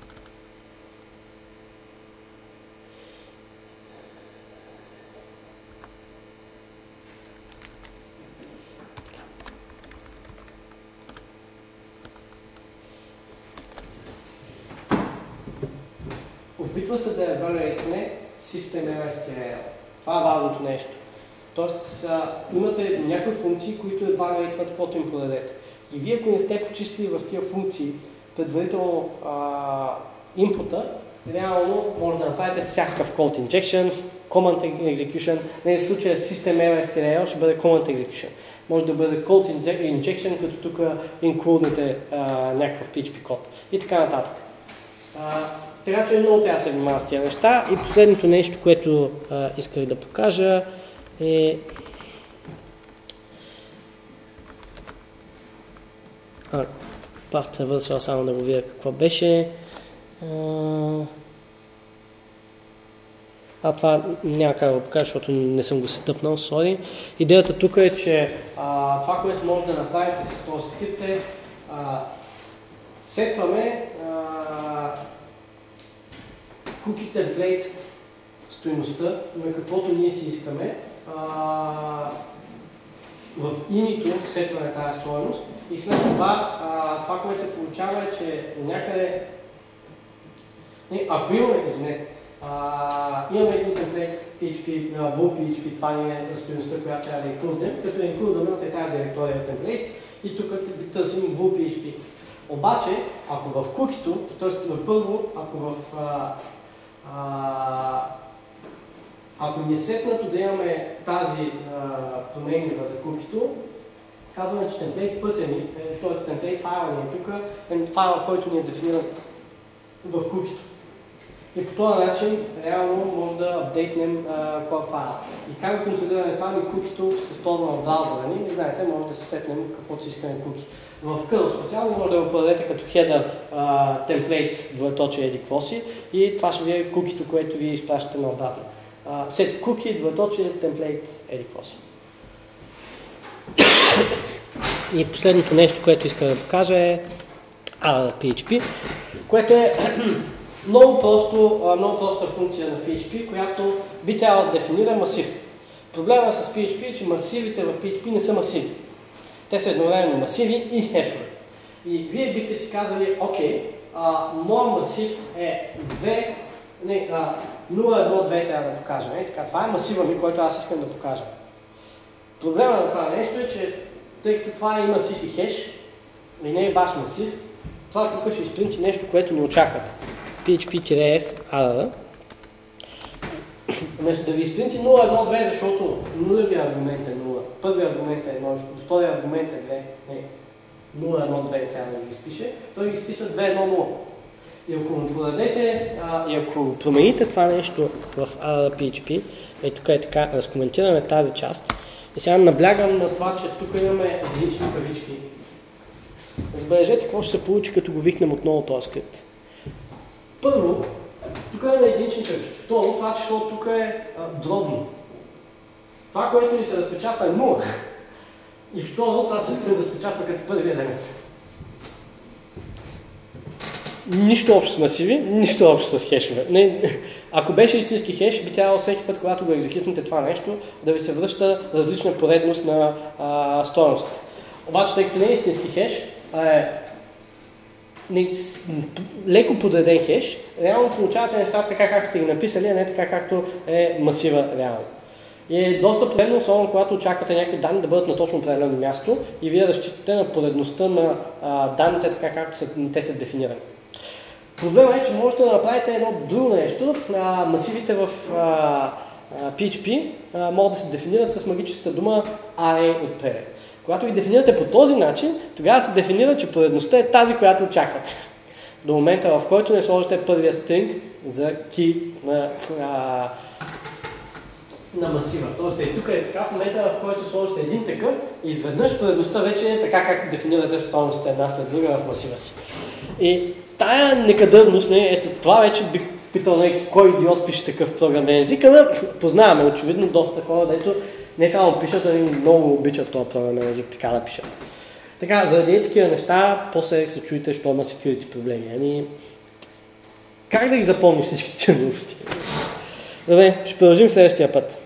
Опитва се да evaluate System SQL. Това е важното нещо. Тоест, имате някои функции, които evaluate каквото им подадете. И вие, ако не сте почистили в тия функции предварително инпута, реално може да направите всякакъв code injection, command execution, в случая System SQL ще бъде command execution. Може да бъде code injection, като тук инклюднете някакъв PHP код и така нататък. Така че много трябва да се внимава с тия неща. И последното нещо, което исках да покажа е... Path Traversal, само да го видя какво беше. Това няма как да го покажа, защото не съм го сетъпнал, сори. Идеята тук е, че това, което може да направите с този скрипт е сетваме cookie template стойността на каквото ние си искаме. В init-то сетваме тази стойност и след това, това, което се получава е, че някъде... Ако имаме, имаме един темплейт PHP, BoolPHP, това ни е стойността, която трябва да инклюдим, като инклюдаме от тази директория templates и тук търсим BoolPHP. Обаче, ако в кукито, т.е. първо, ако ни е сетнато да имаме тази променлива за кукито, казваме, че темплейт пътя ни, т.е. темплейт файла ни е тук, е файла, който ни е дефиниран в кукито. И по този начин реално може да апдейтнем кой файл. И как да контролираме това ми кукито се използва в браузъра ни, знаете, може да се сетнем каквото си искаме куки. В Curl специално може да го подадете като header template двоеточие еди какво си и това ще ви е кукито, което ви изпращате на обратно. Set cookie двоеточие template еди какво си. И последното нещо, което искам да покажа е PHP, което е много проста функция на PHP, която би трябвало да дефинира масив. Проблемът с PHP е, че масивите в PHP не са масиви. Те са едновременно масиви и хешове. И вие бихте си казали, окей, моят масив е 0.1.2 трябва да покажа. Така, това е масива ми, който аз искам да покажа. Проблемът на това нещо е, че тъй като това е масив и хеш, и не е баш масив, това тук ще изпринти нещо, което не очаквате. PHP-F ARR. Вместо да ви изпринти 0.1.2, защото нулевия аргумент е 0, първият аргумент е 1, вторият аргумент е 2, 0.1.2 трябва да ги изпише, той ги изписа 2.1.0. И ако му подадете, и ако промените това нещо в PHP, тук е така, разкоментираме тази част, и сега наблягам на това, че тук имаме единични кавички. Забележете какво ще се получи, като го викнем отново този скрипт. Първо, тук имаме единични кавички. Второ, това число тук е дробно. Това, което ни се разпечатва е 0. И второ, това се разпечатва като първи елемент. нищо общо с масиви, нищо общо с хешове. Ако беше истински хеш, би трябвало всеки път, когато го екзекютнете това нещо, да ви се връща различна поредност на стойностите. Обаче, тъй като не е истински хеш, леко подреден хеш, реално получавате нещата така, както сте ги написали, а не така, както е масива реално. И е доста полезно, особено когато очаквате някакви данни да бъдат на точно определено място и вие разчитате на поредността на данните, така както те са дефинирани. Проблемът е, че можете да направите едно друго нещо. Масивите в PHP могат да се дефинират с магическата дума array отпред. Когато ги дефинирате по този начин, тогава се дефинира, че поредността е тази, която очаквате. До момента, в който не сложите първия стринг за key на масива. Тоест и тук е така, в момента, в който сложите един такъв и изведнъж поредността вече е така, как дефинирате стойността една след друга в масива си. И тая некадърност, ето това вече бих питал кой идиот пише такъв програмен език, но познаваме очевидно доста хора, дето не само пишат, а и много обичат този програмен език така да пишат. Така, заради такива неща, после се чуете, що има security проблеми. Как да ги запомниш всичките тия новости? Добре, ще продължим следващия път.